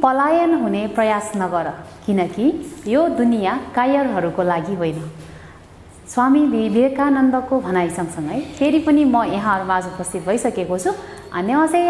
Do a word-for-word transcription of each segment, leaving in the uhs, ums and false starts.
पलायन हुने प्रयास नगर, किनकि यो दुनिया कायरहरूको लागि होइन। स्वामी विवेकानन्दको भनाइ सँगसँगै फेरि पनि म यहाँहरूमाझ उपस्थित भइसकेको छु। 안녕하세요.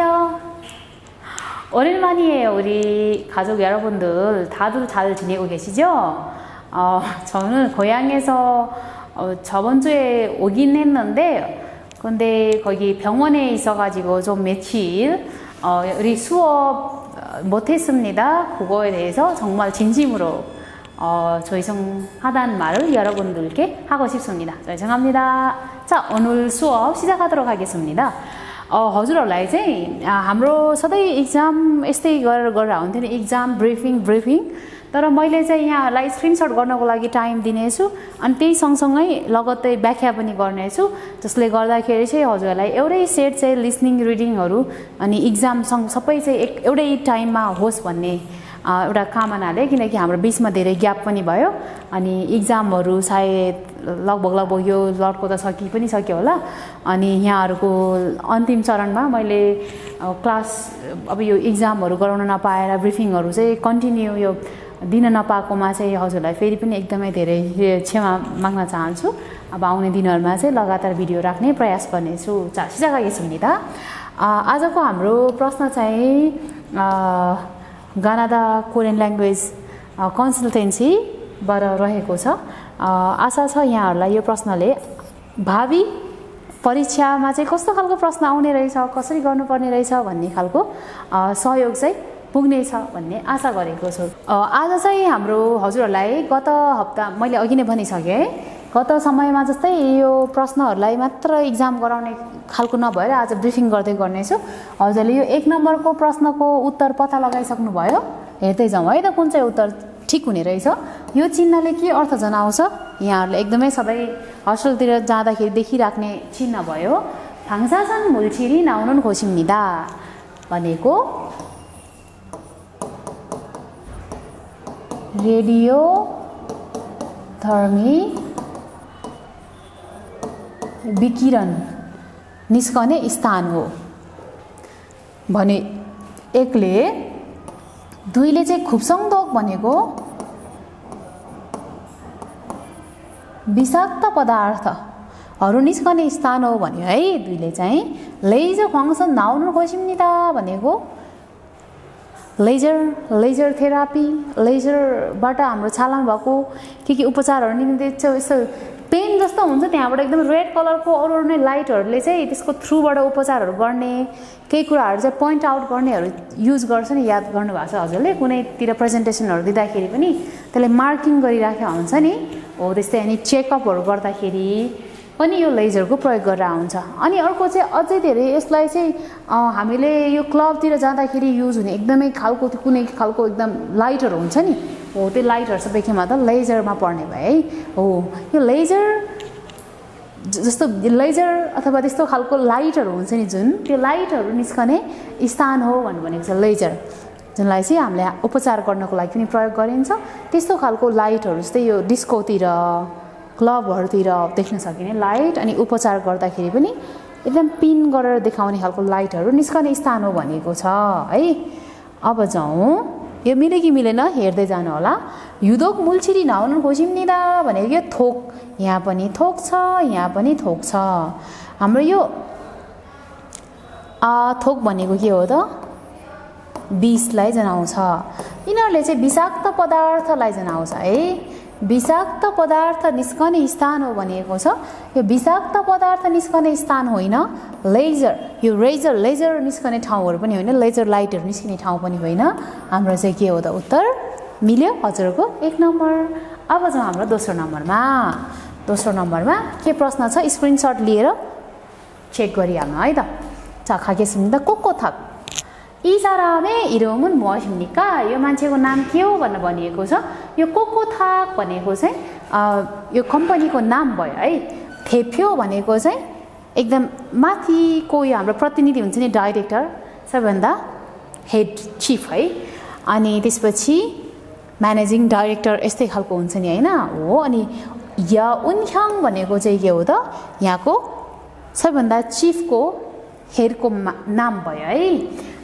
오랜만이에요. 우리 가족 여러분들 다들 잘 지내고 계시죠? 어, 저는 고향에서 어, 저번 주에 오긴 했는데 근데 거기 병원에 있어가지고 좀 며칠 어, 우리 수업 못했습니다. 그거에 대해서 정말 진심으로 어, 죄송하다는 말을 여러분들께 하고 싶습니다. 죄송합니다. 자, 오늘 수업 시작하도록 하겠습니다. 어, हजुरहरूलाई चाहिँ हाम्रो सधैँ एक्जाम यस्तै गरेर गरेर हुन्थ्यो नि, एक्जाम ब्रिफिङ ब्रिफिङ तर मैले चाहिँ यहाँहरूलाई स्क्रिनसट गर्नको लागि टाइम दिनेछु अनि त्यही सँगसँगै लगत्तै व्याख्या पनि गर्नेछु, जसले गर्दाखेरि चाहिँ हजुरहरूलाई एउटै सेट चाहिँ लिसनिङ रिडिङहरू अनि एक्जाम सँग सबै चाहिँ एक एउटै टाइममा होस् भन्ने एउटा कामनाले, किनकि हाम्रो बिचमा धेरै ग्याप पनि भयो अनि एक्जामहरू सायद लगभग लगभग यो लटको त सकि पनि सक्यो होला अनि यहाँहरूको अन्तिम चरणमा मैले क्लास अब यो एक्जामहरू गराउन नपाएर ब्रिफिङहरू चाहिँ कन्टिन्यू यो दिन नपाएकोमा चाहिँ हजुरलाई फेरि पनि एकदमै धेरै क्षमा माग्न चाहन्छु। अब आउने दिनहरूमा चाहिँ लगातार भिडियो राख्ने प्रयास गर्नेछु। 자, 시작하겠습니다. आजको हाम्रो प्रश्न चाहिँ गानादा कोरियन ल्याङ्ग्वेज कन्सल्टेन्सीबाट रहेको छ। आशा छ यहाँहरूलाई यो प्रश्नले भावी परीक्षामा चाहिँ कस्तो खालको प्रश्न आउने रहेछ, कसरी गर्नुपर्ने रहेछ भन्ने खालको सहयोग चाहिँ पुग्नेछ भन्ने आशा गरेको छु। आज चाहिँ हाम्रो हजुरहरूलाई गत हप्ता मैले अघि नै भनिसकेँ, गत समयमा जस्तै यो प्रश्नहरूलाई मात्र एक्जाम गराउने खालको नभएर आज ब्रिफिङ गर्दै गर्नेछु। हजुरले यो एक नम्बरको प्रश्नको उत्तर पत्ता लगाइसक्नु भयो, हेर्दै जाउँ है त कुन चाहिँ उत्तर ठिक हुने रहेछ। यो चिन्हले के अर्थ जनाउँछ यहाँहरूले एकदमै सधैँ हस्टेलतिर जाँदाखेरि देखिराख्ने चिन्ह भयो। 방사선 물질이 나오는 곳입니다 भनेको रेडियोधर्मी विकिरण निस्कने स्थान हो भने एकले, दुईले चाहिँ खुप्सङदोक भनेको विषाक्त पदार्थहरू निस्कने स्थान हो भन्यो है। दुईले चाहिँ लेजर फङ्सन नाउनु खोज्छौँ भनेको लेजर लेजर थेरापी, लेजरबाट हाम्रो छालामा भएको के के उपचारहरू निम्ति यस्तो पेन जस्तो हुन्छ त्यहाँबाट एकदम रेड कलरको अरू अरू नै लाइटहरूले चाहिँ त्यसको थ्रुबाट उपचारहरू गर्ने, केही कुराहरू चाहिँ पोइन्ट आउट गर्नेहरू युज गर्छ नि, याद गर्नुभएको छ हजुरले कुनैतिर प्रेजेन्टेसनहरू दिँदाखेरि पनि त्यसले मार्किङ गरिराखेको हुन्छ नि हो, त्यस्तै अनि चेकअपहरू गर्दाखेरि पनि यो लेजरको प्रयोग गरेर हुन्छ। अनि अर्को चाहिँ अझै धेरै यसलाई चाहिँ हामीले यो क्लबतिर जाँदाखेरि युज हुने एकदमै खालको कुनै खालको एकदम लाइटहरू हुन्छ नि हो, त्यो लाइटहरू सबैखेमा त लेजरमा पर्ने भयो है हो। यो लेजर जस्तो लेजर अथवा त्यस्तो खालको लाइटहरू हुन्छ नि जुन, त्यो लाइटहरू निस्कने स्थान हो भन्नु भनेको छ लेजर, जुनलाई चाहिँ हामीले उपचार गर्नको लागि पनि प्रयोग गरिन्छ। त्यस्तो खालको लाइटहरू जस्तै यो डिस्कोतिर क्लबहरूतिर देख्न सकिने लाइट अनि उपचार गर्दाखेरि पनि एकदम पिन गरेर देखाउने खालको लाइटहरू निस्कने स्थान हो भनेको छ है। अब जाउँ, यो मिल्यो कि मिलेन हेर्दै जानु होला। युदोक मुल्छिरी नाउनु खोजिम्निदा भनेको यो थोक, यहाँ पनि थोक छ, यहाँ पनि थोक छ। हाम्रो यो थोक भनेको के हो त, विषलाई जनाउँछ। यिनीहरूले चाहिँ विषाक्त पदार्थलाई जनाउँछ है। विषाक्त पदार्थ निस्कने स्थान हो भनेको छ। यो विषाक्त पदार्थ निस्कने स्थान होइन, लेजर यो रेजर लेजर निस्कने ठाउँहरू पनि होइन, लेजर लाइटहरू निस्किने ठाउँ पनि होइन। हाम्रो चाहिँ के हो त उत्तर मिल्यो हजुरको एक नम्बर। अब जाउँ हाम्रो दोस्रो नम्बरमा। दोस्रो नम्बरमा के प्रश्न छ स्क्रिनसट लिएर चेक गरिहाल्नु है त। 자, 가겠습니다. 꼬꼬탁. 이 사람의 이름은 무엇입니까? 요 मान्छेको नाम के हो भनेर भनिएको छ। यो कोकोथाक भनेको चाहिँ यो कम्पनीको नाम भयो है। 대표 भनेको चाहिँ एकदम माथिको यो हाम्रो प्रतिनिधि हुन्छ नि, डाइरेक्टर, सबैभन्दा हेड चिफ है। अनि त्यसपछि म्यानेजिङ डाइरेक्टर यस्तै खालको हुन्छ नि हैन हो। अनि या उनख्याङ भनेको चाहिँ के हो त, यहाँको सबैभन्दा चिफको हेडको नाम भयो है।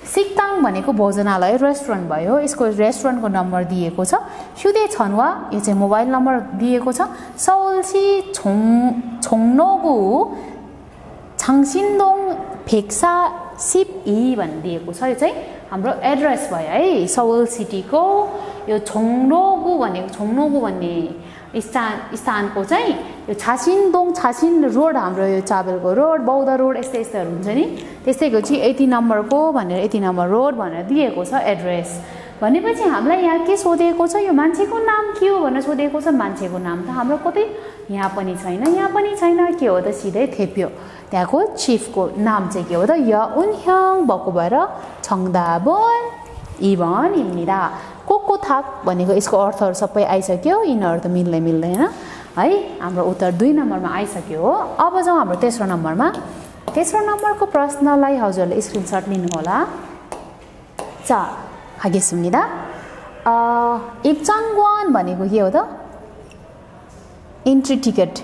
सिक्ताङ भनेको भोजनालय रेस्टुरेन्ट भयो यसको रेस्टुरेन्टको नम्बर दिएको छ ह्युदे छनवा यो चाहिँ मोबाइल नम्बर दिएको छ सौल्सी छोङ छोङनोगु छाङसिनदोङ फेक्सा सिप इ भन्ने दिएको छ यो चाहिँ हाम्रो एड्रेस भयो है सौल सिटीको यो छोङनोगु भनेको छोङनोगु भन्ने स्थान स्थानको चाहिँ यो छासिनदोङ छासिन रोड हाम्रो यो चाबेलको रोड बौद्ध रोड यस्तै यस्तैहरू हुन्छ नि त्यसैको चाहिँ यति नम्बरको भनेर यति नम्बर रोड भनेर दिएको छ एड्रेस भनेपछि हामीलाई यहाँ के सोधेको छ यो मान्छेको नाम के हो भनेर सोधेको छ मान्छेको नाम त हाम्रो कतै यहाँ पनि छैन यहाँ पनि छैन के हो त सिधै थेप्यो त्यहाँको चिफको नाम चाहिँ के हो त य उन्ह्याङ भएको भएर छङदाबोन इभन इम्निदा कोको थाक भनेको यसको अर्थहरू सबै आइसक्यो यिनीहरू त मिल्दै मिल्दैन है हाम्रो उत्तर दुई नम्बरमा आइसक्यो हो अब जाउँ हाम्रो तेस्रो नम्बरमा तेस्रो नम्बरको प्रश्नलाई हजुरले स्क्रिनसट लिनुहोला 자 하겠습니다 어, 입장권 भनेको के हो त entry ticket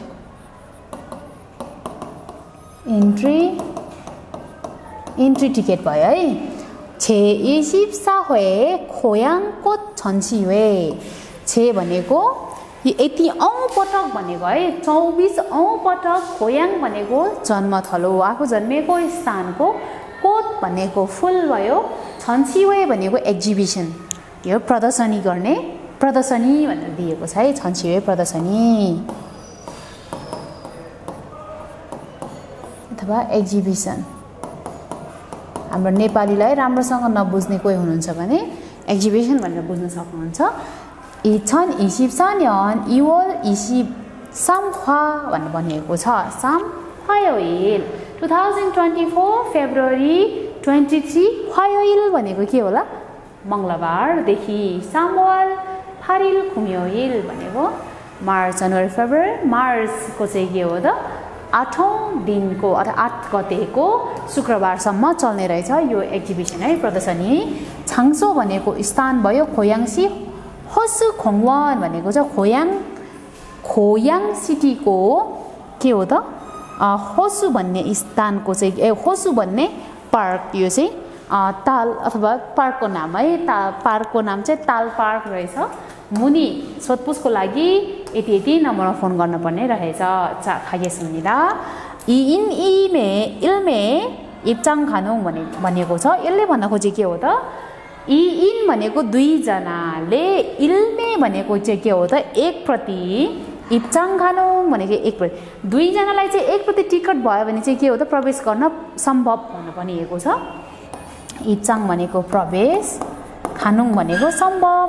entry entry ticket भयो है 제이십사 회 고향꽃 전시회 제 भनेको यति औं पटक भनेको है चौबीस औं पटक गोयाङ भनेको जन्मथलो आफू जन्मेको स्थानको कोट भनेको फुल भयो छन्सिवे भनेको एक्जिबिसन यो प्रदर्शनी गर्ने प्रदर्शनी भनेर दिएको छ है छन्सिवे प्रदर्शनी अथवा एक्जिबिसन हाम्रो नेपालीलाई राम्रोसँग नबुझ्ने कोही हुनुहुन्छ भने एक्जिबिसन भनेर बुझ्न सक्नुहुन्छ 이천이십사 년 이월 이십삼 화 भनेर भनिएको छ साम 화요일 twenty twenty-four February twenty-three 화요일 भनेको के होला मंगलबारदेखि सामवार eight 일 금요일 भनेको मार्च जनवरी फेब्रुअरी मार्चको चाहिँ के हो त आठौं दिनको अथवा आठ गतेको शुक्रबारसम्म चल्ने रहेछ यो एक्जिबिसन है प्रदर्शनी छाङसो भनेको स्थान भयो खोयाङसी होसु खोङवन भनेको चाहिँ खोयाङ खोयाङ सिटीको के हो त होसु भन्ने स्थानको चाहिँ ए होसु भन्ने पार्क यो चाहिँ ताल अथवा पार्कको नाम है ता पार्कको नाम चाहिँ ताल पार्क रहेछ मुनि सोधपुछको लागि यति यति नम्बरमा फोन गर्नुपर्ने रहेछ 자 가겠습니다 이인 이메 일메 입장 가능 भनेको छ यसले भन्न खोजे के हो त इइन भनेको दुई जनाले इल्मे भनेको चाहिँ के हो त एक प्रति इप्चाङ खानुङ भनेको एक प्रति दुई जनालाई चाहिँ एक प्रति टिकट भयो भने चाहिँ के हो त प्रवेश गर्न सम्भव भनेर भनिएको छ इप्चाङ भनेको प्रवेश खानुङ भनेको सम्भव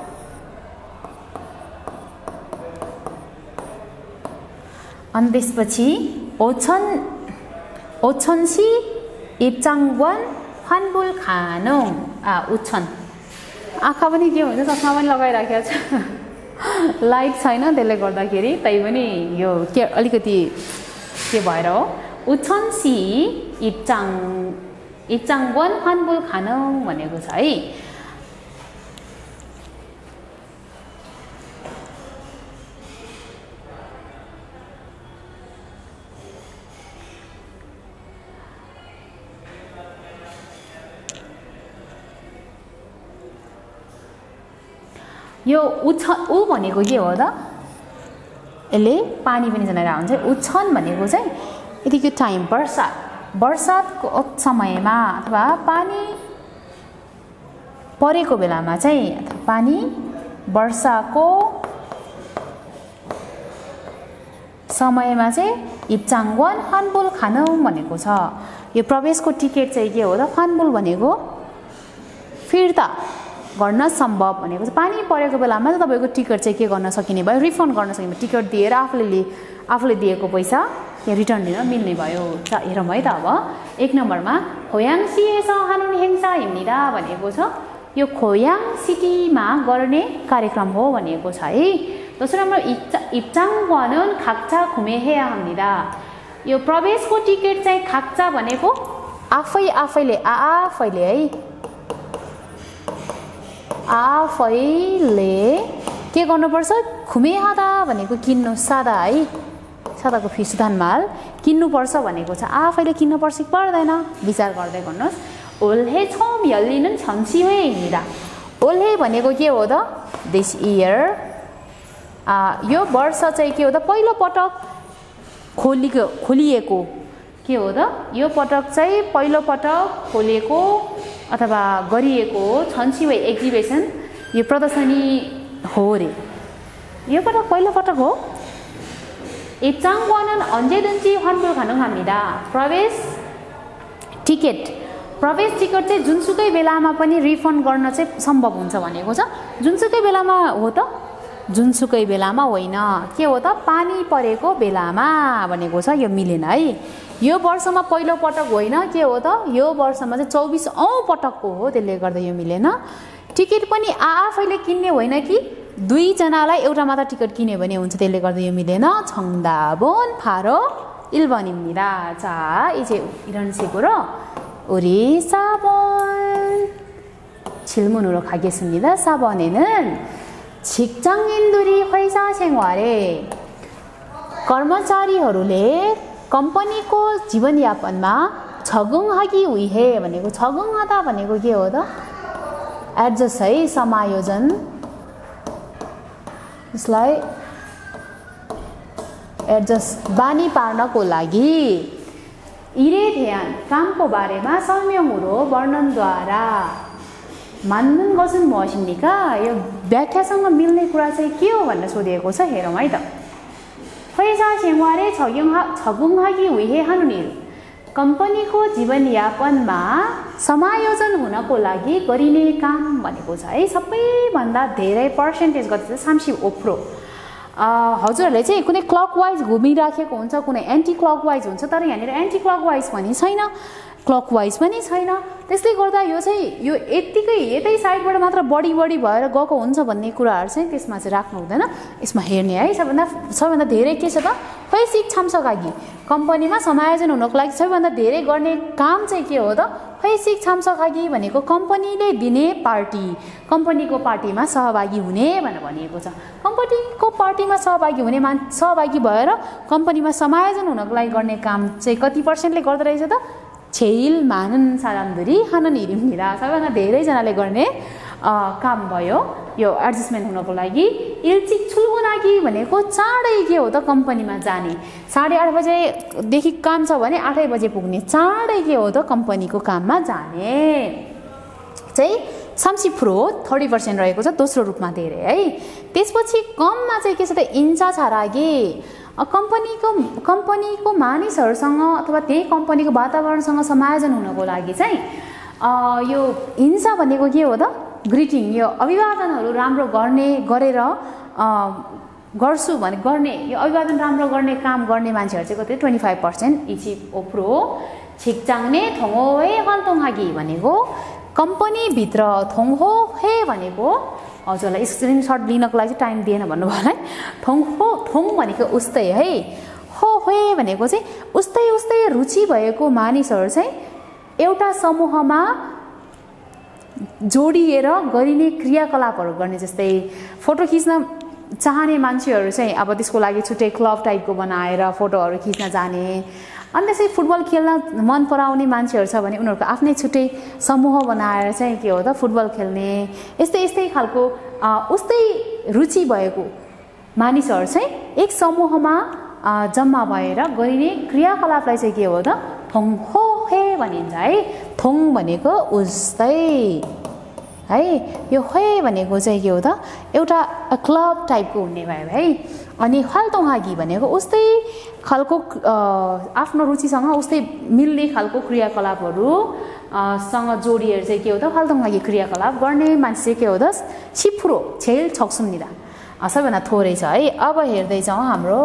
अनि त्यसपछि ओछन ओछनसी इप्चाङवन 환불 가능 아 우천 आँखा पनि के हुन्छ चस्मा पनि लगाइराखेको छ लाइट छैन त्यसले गर्दाखेरि तै पनि यो के अलिकति के भएर हो 우천시 입장 입장권 환불 가능 भनेको छ है यो उछन उ भनेको के हो त यसले पानी पनि जनाएर हुन्छ उछन भनेको चाहिँ यतिको टाइम वर्षा वर्षाको समयमा अथवा पानी परेको बेलामा चाहिँ अथवा पानी वर्षाको समयमा चाहिँ इप्चाङवन फानबुल खानुङ भनेको छ यो प्रवेशको टिकट चाहिँ के हो त फानबुल भनेको फिर्ता गर्न सम्भव भनेको छ पानी परेको बेलामा चाहिँ तपाईको टिकट चाहिँ के गर्न सकिने भयो रिफन्ड गर्न सकिने टिकट दिएर आफूले आफूले दिएको पैसा यहाँ रिटर्न दिन मिल्ने भयो 자 हेरौँ है त अब एक नम्बरमा 고양시에서 하는 행사입니다 भनेको छ यो 고양 सिटीमा गर्ने कार्यक्रम हो भनेको छ है दोस्रो नम्बर 입장권은 각자 구매해야 합니다 यो प्रवेशको टिकट चाहिँ 각자 भनेको आफै आफैले आफैले है आफैले के गर्नुपर्छ खुमेहादा भनेको किन्नु सादा है सादाको फिसदान माल किन्नुपर्छ भनेको छ आफैले किन्नुपर्छ कि पर्दैन विचार गर्दै गर्नुहोस् 올해 처음 열리는 전시회입니다. 올해 भनेको के हो त? This year. 아, यो वर्ष चाहिँ के हो त? पहिलो पटक खोलिएको खोलिएको के हो त? यो पटक चाहिँ पहिलो पटक खोलिएको अथवा गरिएको छन्सिवे एक्जिबिसन यो प्रदर्शनी हो रे. यो पटक पहिलो पटक हो. 입장권은 언제든지 환불 가능합니다. प्रवेश टिकट प्रवेश टिकट चाहिँ जुनसुकै बेलामा पनि रिफन्ड गर्न चाहिँ सम्भव हुन्छ भनेको छ. जुनसुकै बेलामा हो त? जुनसुकै बेलामा होइन. के हो त? पानी परेको बेलामा भनेको छ. यो मिलेन है. यो वर्षमा पहिलो पटक होइन. के हो त? यो वर्षमा चाहिँ चौबिस औँ पटकको हो. त्यसले गर्दा यो मिलेन. टिकट पनि आफैले किन्ने होइन कि दुईजनालाई एउटा मात्र टिकट किन्यो भने हुन्छ. त्यसले गर्दा यो मिलेन. 정답은 바로 일 번입니다. 자, 이제 이런 식으로 우리 사 번 질문으로 가겠습니다. 사 번에는 직장인들이 회사 생활에 कर्मचारीहरूले कम्पनीको जीवनयापनमा 적응하기 위해 भनेको 적응하다 भनेको के हो त? एडजस्ट है, समायोजन. यसलाई एडजस्ट बानी पार्नको लागि 일에 대한 कामको बारेमा 설명으로 वर्णनद्वारा 맞는 것은 무엇입니까? यो व्याख्यासँग मिल्ने कुरा चाहिँ के हो भनेर सोधिएको छ. हेरौँ है त. 회사 생활에 적용하, 적응하기 위해 하는 일. कम्पनीको जीवनयापनमा समायोजन हुनको लागि गरिने काम भनेको छ है. सबैभन्दा धेरै पर्सेन्टेज गर्दा चाहिँ 삼십오 퍼센트. हजुरहरूले चाहिँ कुनै क्लकवाइज घुमिराखेको हुन्छ, कुनै एन्टी क्लकवाइज हुन्छ. तर यहाँनिर एन्टी क्लकवाइज पनि छैन, क्लकवाइज पनि छैन. त्यसले गर्दा यो चाहिँ यो यतिकै यतै साइडबाट मात्र बढी बढी भएर गएको हुन्छ भन्ने कुराहरू चाहिँ त्यसमा चाहिँ राख्नु हुँदैन. यसमा हेर्ने है. सबभन्दा सबभन्दा धेरै के छ त? 회식 참석하기. कम्पनीमा समायोजन हुनको लागि सबैभन्दा धेरै गर्ने काम चाहिँ के हो त? 회식 참석하기 भनेको कम्पनीले दिने पार्टी, कम्पनीको पार्टीमा सहभागी हुने भनेर भनिएको छ. कम्पनीको पार्टीमा सहभागी हुने मान सहभागी भएर कम्पनीमा समायोजन हुनको लागि गर्ने काम चाहिँ कति पर्सेन्टले गर्दो रहेछ त? 제일 많은 사람들이 하는 일입니다. सबैभन्दा धेरैजनाले गर्ने काम भयो यो एडजस्टमेन्ट हुनको लागि. 일찍 출근하기 भनेको चाँडै के हो त? कम्पनीमा जाने. साढे आठ बजेदेखि काम छ भने आठ बजे पुग्ने. चाँडै के हो त? कम्पनीको काममा जाने चाहिँ 삼십 퍼센트 तीस पर्सेन्ट रहेको छ. दोस्रो रूपमा धेरै है. त्यसपछि कममा चाहिँ के छ त? हिंसा 잘하기. कम्पनीको कम्पनीको मानिसहरूसँग अथवा त्यही कम्पनीको वातावरणसँग समायोजन हुनको लागि चाहिँ यो हिंसा भनेको के हो त? ग्रिटिङ, यो अभिवादनहरू राम्रो गर्ने गरेर गर्छु भने गर्ने यो अभिवादन राम्रो गर्ने काम गर्ने मान्छेहरू चाहिँ कति? पच्चीस पर्सेन्ट 이십오 퍼센트. 직장 내 동호회 활동하기 भनेको कम्पनीभित्र 동호회 भनेको हजुरलाई स्क्रिनसट लिनको लागि चाहिँ टाइम दिएन भन्नुभयो है. थोङ हो थोङ भनेको उस्तै है. हो हे भनेको चाहिँ उस्तै उस्तै रुचि भएको मानिसहरू चाहिँ एउटा समूहमा जोडिएर गरिने क्रियाकलापहरू गर्ने. जस्तै फोटो खिच्न चाहने मान्छेहरू चाहिँ अब त्यसको लागि छुट्टै क्लब टाइपको बनाएर फोटोहरू खिच्न जाने. अनि त्यसै फुटबल खेल्न मन पराउने मान्छेहरू छ भने उनीहरूको आफ्नै छुट्टै समूह बनाएर चाहिँ के हो त? फुटबल खेल्ने. यस्तै यस्तै खालको उस्तै रुचि भएको मानिसहरू चाहिँ एक समूहमा जम्मा भएर गरिने क्रियाकलापलाई चाहिँ के हो त? थोङ हो हे भनिन्छ है. थोङ भनेको उस्तै है. यो हे भनेको चाहिँ के हो त? एउटा क्लब टाइपको हुने भयो है. अनि 활동하기 भनेको उस्तै खालको आफ्नो रुचिसँग उस्तै मिल्ने खालको क्रियाकलापहरू सँग जोडिएर चाहिँ के हो त? 활동하기 क्रियाकलाप गर्ने मान्छे चाहिँ के हो त? 십 퍼센트 제일 적습니다. सबैभन्दा थोरै छ है. अब हेर्दै जाउँ हाम्रो.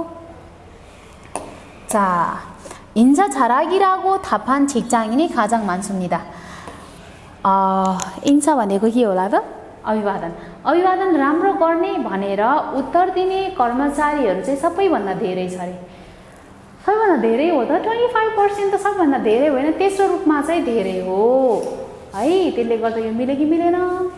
자, 인사 잘하기라고 답한 직장인이 가장 많습니다. 어, 인사 भनेको के होला त? अभिवादन. अभिवादन राम्रो गर्ने भनेर उत्तर दिने कर्मचारीहरू चाहिँ सबैभन्दा धेरै छ अरे. सबैभन्दा धेरै हो त? पच्चीस पर्सेन्ट त सबैभन्दा धेरै होइन, तेस्रो रूपमा चाहिँ धेरै हो है. त्यसले गर्दा यो मिल्यो कि मिलेन?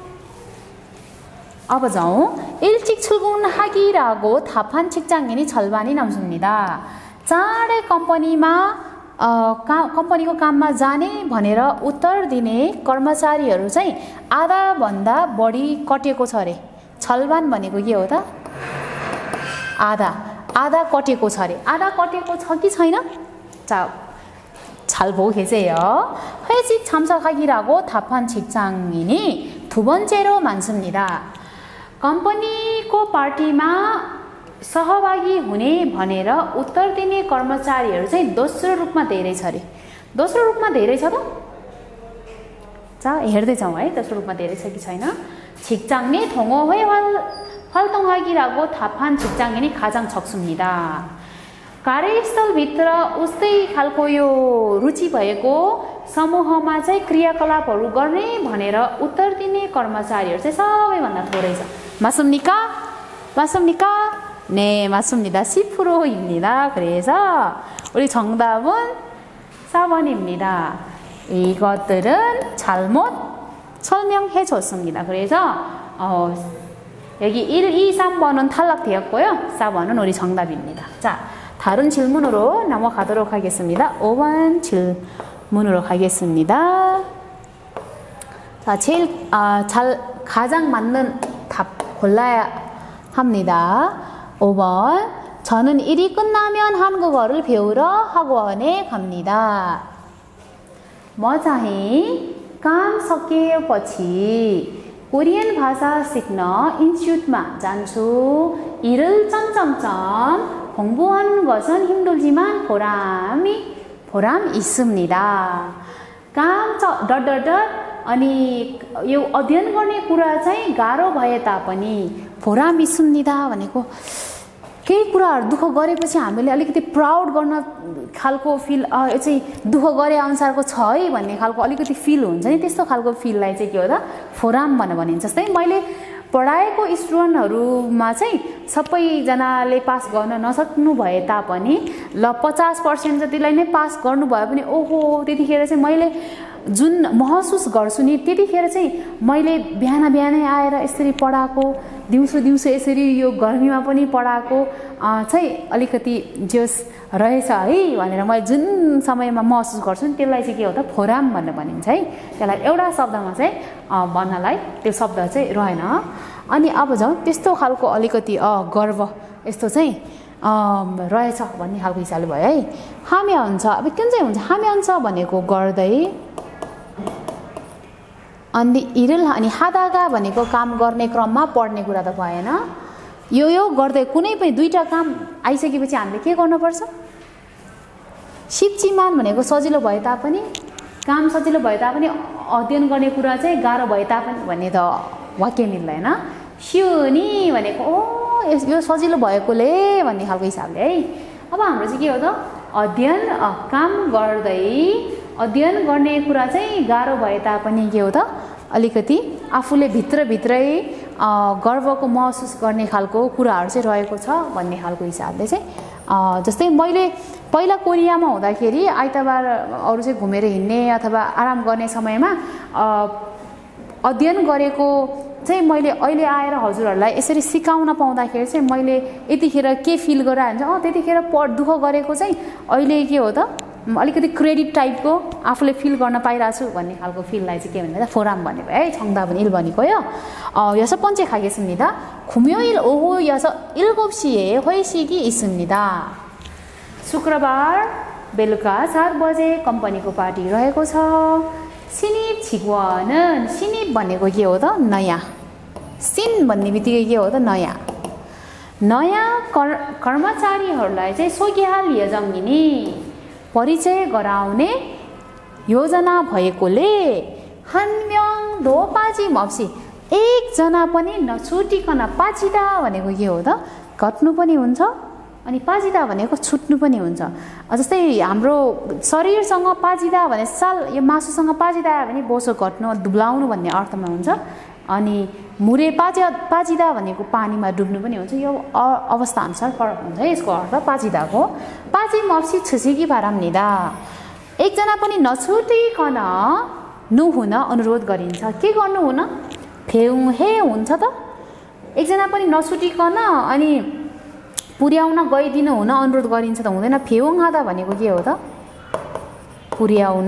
अब जाउँ. 일찍 출근하기라고 답한 직장인이 절반이 넘습니다. चाँडै कम्पनीमा का कम्पनीको काममा जाने भनेर उत्तर दिने कर्मचारीहरू चाहिँ आधाभन्दा बढी कटेको छ अरे। छलवान भनेको के हो त? आधा आधा कटेको छ अरे। आधा कटेको छ कि छैन? 자, 잘 보세요. 회식 참석하기라고 답한 직장인이 두 번째로 많습니다. कम्पनीको पार्टीमा सहभागी हुने भनेर उत्तर दिने कर्मचारीहरू चाहिँ दोस्रो रूपमा धेरै छ अरे। दोस्रो रूपमा धेरै छ त? 자, हेर्दै जाउँ है, दोस्रो रूपमा धेरै छ कि छैन? 직장 내 동호회 활동하기라고 답한 직장인이 가장 적습니다. कार्यस्थलभित्र उस्तै खालको यो रुचि भएको समूहमा चाहिँ क्रियाकलापहरू गर्ने भनेर उत्तर दिने कर्मचारीहरू चाहिँ सबैभन्दा थोरै छ. 맞습니까? 맞습니까? 네, 맞습니다. 십 퍼센트입니다. 그래서 우리 정답은 사 번입니다. 이것들은 잘못 설명해 줬습니다. 그래서 어, 여기 일, 이, 삼 번은 탈락되었고요. 사 번은 우리 정답입니다. 자, 다른 질문으로 넘어가도록 하겠습니다. 오 번 질문으로 가겠습니다. 자, 제일 어, 잘 가장 맞는 답 골라야 합니다. 오 번. 저는 일이 끝나면 한국어를 배우러 학원에 갑니다. मचाहिँ काम सकिएपछि कोरियन भाषा सिक्न इन्स्टिट्युटमा जान्छु. 일을 점점점 공부하는 것은 힘들지만 보람이 보람 있습니다. काम डट अनि यो अध्ययन गर्ने कुरा चाहिँ गाह्रो भए तापनि 보람 있습니다 भनेको केही कुराहरू दुःख गरेपछि हामीले अलिकति प्राउड गर्न खालको फिल यो चाहिँ दुःख गरे अनुसारको छ है भन्ने खालको अलिकति फिल हुन्छ नि. त्यस्तो खालको फिललाई चाहिँ के हो त फोराम भनेर भनिन्छ. जस्तै मैले पढाएको स्टुडेन्टहरूमा चाहिँ सबैजनाले पास गर्न नसक्नु भए तापनि ल पचास पर्सेन्ट जतिलाई नै पास गर्नुभयो भने ओहो त्यतिखेर चाहिँ मैले जुन महसुस गर्छु नि त्यतिखेर चाहिँ मैले बिहान बिहानै आएर यसरी पढाएको दिउँसो दिउँसो यसरी यो गर्मीमा पनि पढाएको चाहिँ अलिकति जोस रहेछ है भनेर मैले जुन समयमा महसुस गर्छु नि त्यसलाई चाहिँ के हो त फोराम भनेर भनिन्छ है. त्यसलाई एउटा शब्दमा चाहिँ भन्नलाई त्यो शब्द चाहिँ रहेन. अनि अब जाउँ त्यस्तो खालको अलिकति गर्व यस्तो चाहिँ रहेछ भन्ने खालको हिसाबले भयो है. हाम्या हुन्छ. अब कुन चाहिँ हुन्छ हाम्या हुन्छ भनेको गर्दै अनि इरल अनि हादागा भनेको काम गर्ने क्रममा पढ्ने कुरा त भएन. यो यो गर्दै कुनै पनि दुईटा काम आइसकेपछि हामीले के गर्नुपर्छ? शिक्षिमान भनेको सजिलो भए तापनि काम सजिलो भए तापनि अध्ययन गर्ने कुरा चाहिँ गाह्रो भए तापनि भन्ने त वाक्य मिल्दैन. शिवनी भनेको ओ यो सजिलो भएकोले भन्ने खालको हिसाबले है. अब हाम्रो चाहिँ के हो त अध्ययन काम गर्दै अध्ययन गर्ने कुरा चाहिँ गाह्रो भए तापनि के हो त अलिकति आफूले भित्रभित्रै गर्वको महसुस गर्ने खालको कुराहरू चाहिँ रहेको छ भन्ने खालको हिसाबले चाहिँ जस्तै मैले पहिला कोरियामा हुँदाखेरि आइतबार अरू चाहिँ घुमेर हिँड्ने अथवा आराम गर्ने समयमा अध्ययन गरेको चाहिँ मैले अहिले आएर हजुरहरूलाई यसरी सिकाउन पाउँदाखेरि चाहिँ मैले यतिखेर के फिल गरिरहन्छ अँ त्यतिखेर पढ दुःख गरेको चाहिँ अहिले के हो त अलिकति क्रेडिट टाइपको आफूले फिल गर्न पाइरहेको छु भन्ने खालको फिललाई चाहिँ के भन्दा फोराम भनेको है. 정답은 일 번이고요. 어, 여섯 번째 가겠습니다. 금요일 오후 일곱 시에 회식이 있습니다. शुक्रबार बेलुका सात बजे कम्पनीको पार्टी रहेको छ. 신입 직원은 신입 भनेको के हो त नयाँ. सिन भन्ने बित्तिकै के हो त नयाँ. नयाँ कर, कर्मचारीहरूलाई चाहिँ 소개할 예정이니 परिचय गराउने योजना भएकोले 한 명도 빠짐없이 एकजना पनि नछुटिकन 빠지다 भनेको के हो त घट्नु पनि हुन्छ अनि 빠지다 भनेको छुट्नु पनि हुन्छ. जस्तै हाम्रो शरीरसँग 빠지다 भने साल यो मासुसँग 빠지다 भने बोसो घट्नु दुब्लाउनु भन्ने अर्थमा हुन्छ. अनि मुरे 빠져 빠지다 भनेको पानीमा डुब्नु पनि हुन्छ. यो अवस्था अनुसार फरक हुन्छ है. यसको अर्थ 빠지다고 빠짐없이 드시기 바랍니다. एकजना पनि नछुटिकन नुहुन अनुरोध गरिन्छ. के गर्नु हुन भेउहे हुन्छ त एकजना पनि नछुटिकन अनि पुर्याउन गइदिनु हुन अनुरोध गरिन्छ त हुँदैन. भेउङ हादा भनेको के हो त पुर्याउन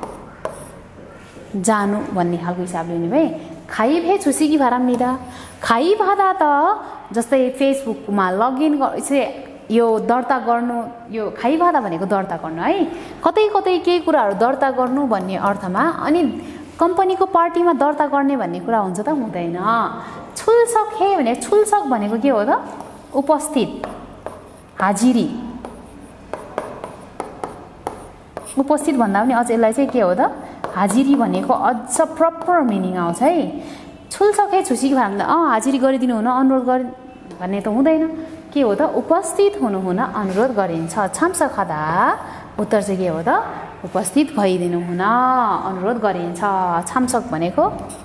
जानु भन्ने खालको हिसाबले हुने भए खाइभे छुसिकी 바랍니다. खाइभादा त जस्तै फेसबुकमा लगइन यो दर्ता गर्नु यो खाइभादा भनेको दर्ता गर्नु है कतै कतै केही कुराहरू दर्ता गर्नु भन्ने अर्थमा अनि कम्पनीको पार्टीमा दर्ता गर्ने भन्ने कुरा हुन्छ त हुँदैन. छुलसक हे भने छुलसक भनेको के हो त उपस्थित हाजिरी उपस्थित भन्दा पनि अझ यसलाई चाहिँ के हो त हाजिरी भनेको अझ प्रपर मिनिङ आउँछ है. छुलसके छुसी भन्दा अँ हाजिरी गरिदिनु हुन अनुरोध गरि भन्ने त हुँदैन. के हो त उपस्थित हुनु हुन अनुरोध गरिन्छ. छाम्स खादा उत्तर चाहिँ के हो त उपस्थित भइदिनु हुन अनुरोध गरिन्छ. छाम्सक भनेको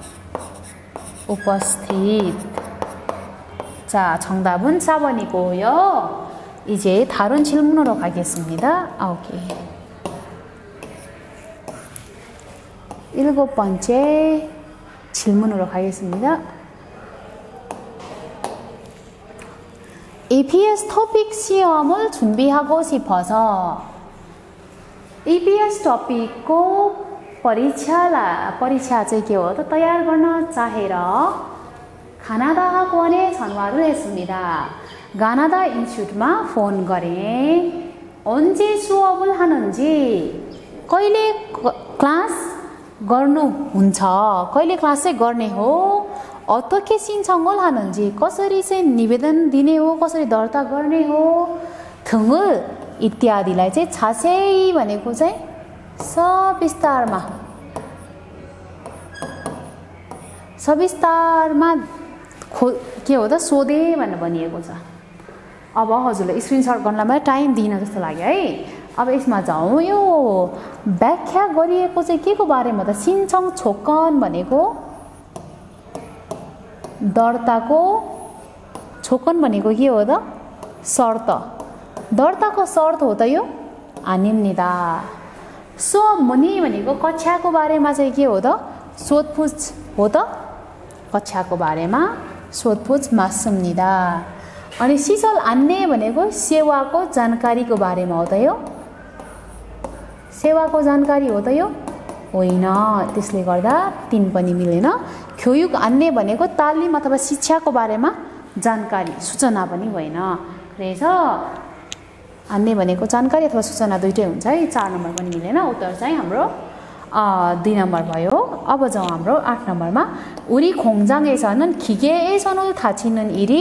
उपस्थित. 자, 정답은 사 번이고요. 이제 다른 질문으로 가겠습니다. 오케이. 일곱 번째 질문으로 가겠습니다. 이피에스 토픽 시험을 준비하고 싶어서 이피एस टपिकको परीक्षाला परीक्षा चाहिँ के हो त तयार गर्न चाहेर 가나다 학원에 전화를 했습니다. 가나다 인스티튜트मा फोन गरेँ. 언제 수업을 하는지 कहिले क्लास गर्नुहुन्छ कहिले क्लास चाहिँ गर्ने हो 어떻게 신청을 하는지 कसरी चाहिँ निवेदन दिने हो कसरी दर्ता गर्ने हो 등을 इत्यादिलाई चाहिँ 자세히 भनेको चाहिँ सविस्तारमा सविस्तारमा खो के हो त सोधे भनेर भनिएको छ. अब हजुरलाई स्क्रिनशट गर्नलाई मैले टाइम दिइन जस्तो लाग्यो है. अब यसमा जाउँ. यो व्याख्या गरिएको चाहिँ के को बारेमा त 신청 조건 भनेको दर्ताको 조건 भनेको के हो त शर्त. दर्ताको शर्त हो त यो 아닙니다. 수업 문의 भनेको कक्षाको बारेमा चाहिँ के हो त सोधपुछ हो त कक्षाको बारेमा सोधपुछ 맞습니다. अनि 시설 안내 भनेको सेवाको जानकारीको बारेमा हो त यो सेवाको जानकारी हो त यो होइन. त्यसले गर्दा तीन पनि मिलेन. 교육 안내 भनेको तालिम अथवा शिक्षाको बारेमा जानकारी सूचना पनि होइन. 그래서 안내 भनेको जानकारी अथवा सूचना दुईटै हुन्छ है. चार नम्बर पनि मिलेन. उत्तर चाहिँ हाम्रो दुई नम्बर भयो. अब जाउँ हाम्रो आठ नम्बरमा. 우리 공장에서는 기계에 손을 다치는 일이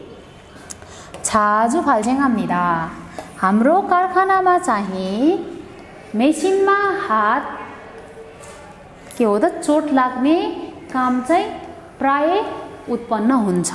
자주 발생합니다. हाम्रो कारखानामा चाहिँ मेसिनमा हात के हो त चोट लाग्ने काम चाहिँ प्राय उत्पन्न हुन्छ.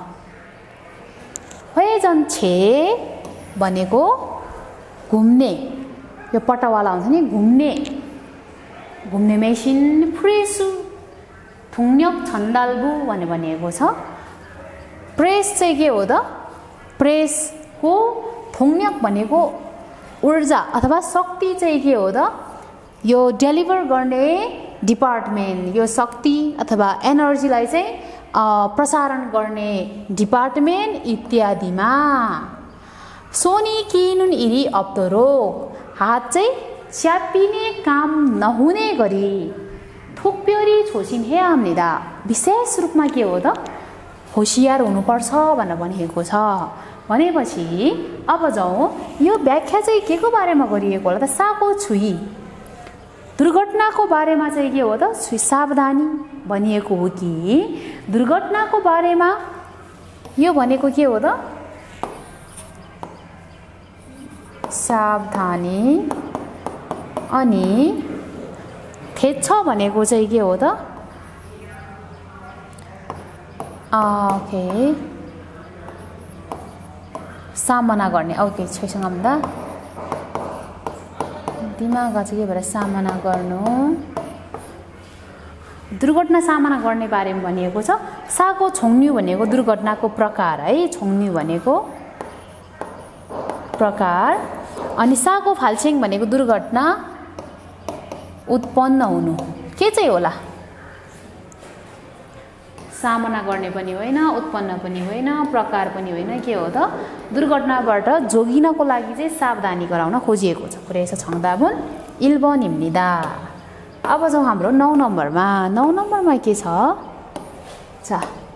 회전체 भनेको घुम्ने यो पट्टावाला हुन्छ नि घुम्ने घुम्ने मेसिन प्रेस 동력 전달부 भनेर भनिएको छ. प्रेस चाहिँ के हो त प्रेसको 동력 भनेको ऊर्जा अथवा शक्ति चाहिँ के हो त यो डेलिभर गर्ने डिपार्टमेन्ट यो शक्ति अथवा एनर्जीलाई चाहिँ प्रसारण गर्ने डिपार्टमेन्ट इत्यादिमा. सोनी किनुन इरी अप्तरो हात चाहिँ च्यापिने काम नहुने गरी थुक्प्योरी छोसिन्हेया 합니다. विशेष रूपमा के हो त होशियार हुनुपर्छ भनेर भनिएको छ. भनेपछि अब जाउँ. यो व्याख्या चाहिँ के को बारेमा गरिएको होला त साको छुई दुर्घटनाको बारेमा चाहिँ के हो त सावधानी भनिएको हो कि दुर्घटनाको बारेमा यो भनेको के हो त सावधानी. अनि थेछ भनेको चाहिँ के हो त ओके सामना गर्ने. ओके छैसँगभन्दा दिमाग चाहिँ के भएर सामना गर्नु दुर्घटना सामना गर्ने बारेमा भनिएको छ. साको छोङ्न्यु भनेको दुर्घटनाको प्रकार है. छोङ्न्यु भनेको प्रकार. अनि साको फाल्छेङ भनेको दुर्घटना उत्पन्न हुनु. के चाहिँ होला सामना गर्ने पनि होइन उत्पन्न पनि होइन प्रकार पनि होइन. के हो त दुर्घटनाबाट जोगिनको लागि चाहिँ सावधानी गराउन खोजिएको छ. 그래서 정답은 일 번입니다. अब जाउँ हाम्रो नौ नम्बरमा नौ नम्बरमा के छ 자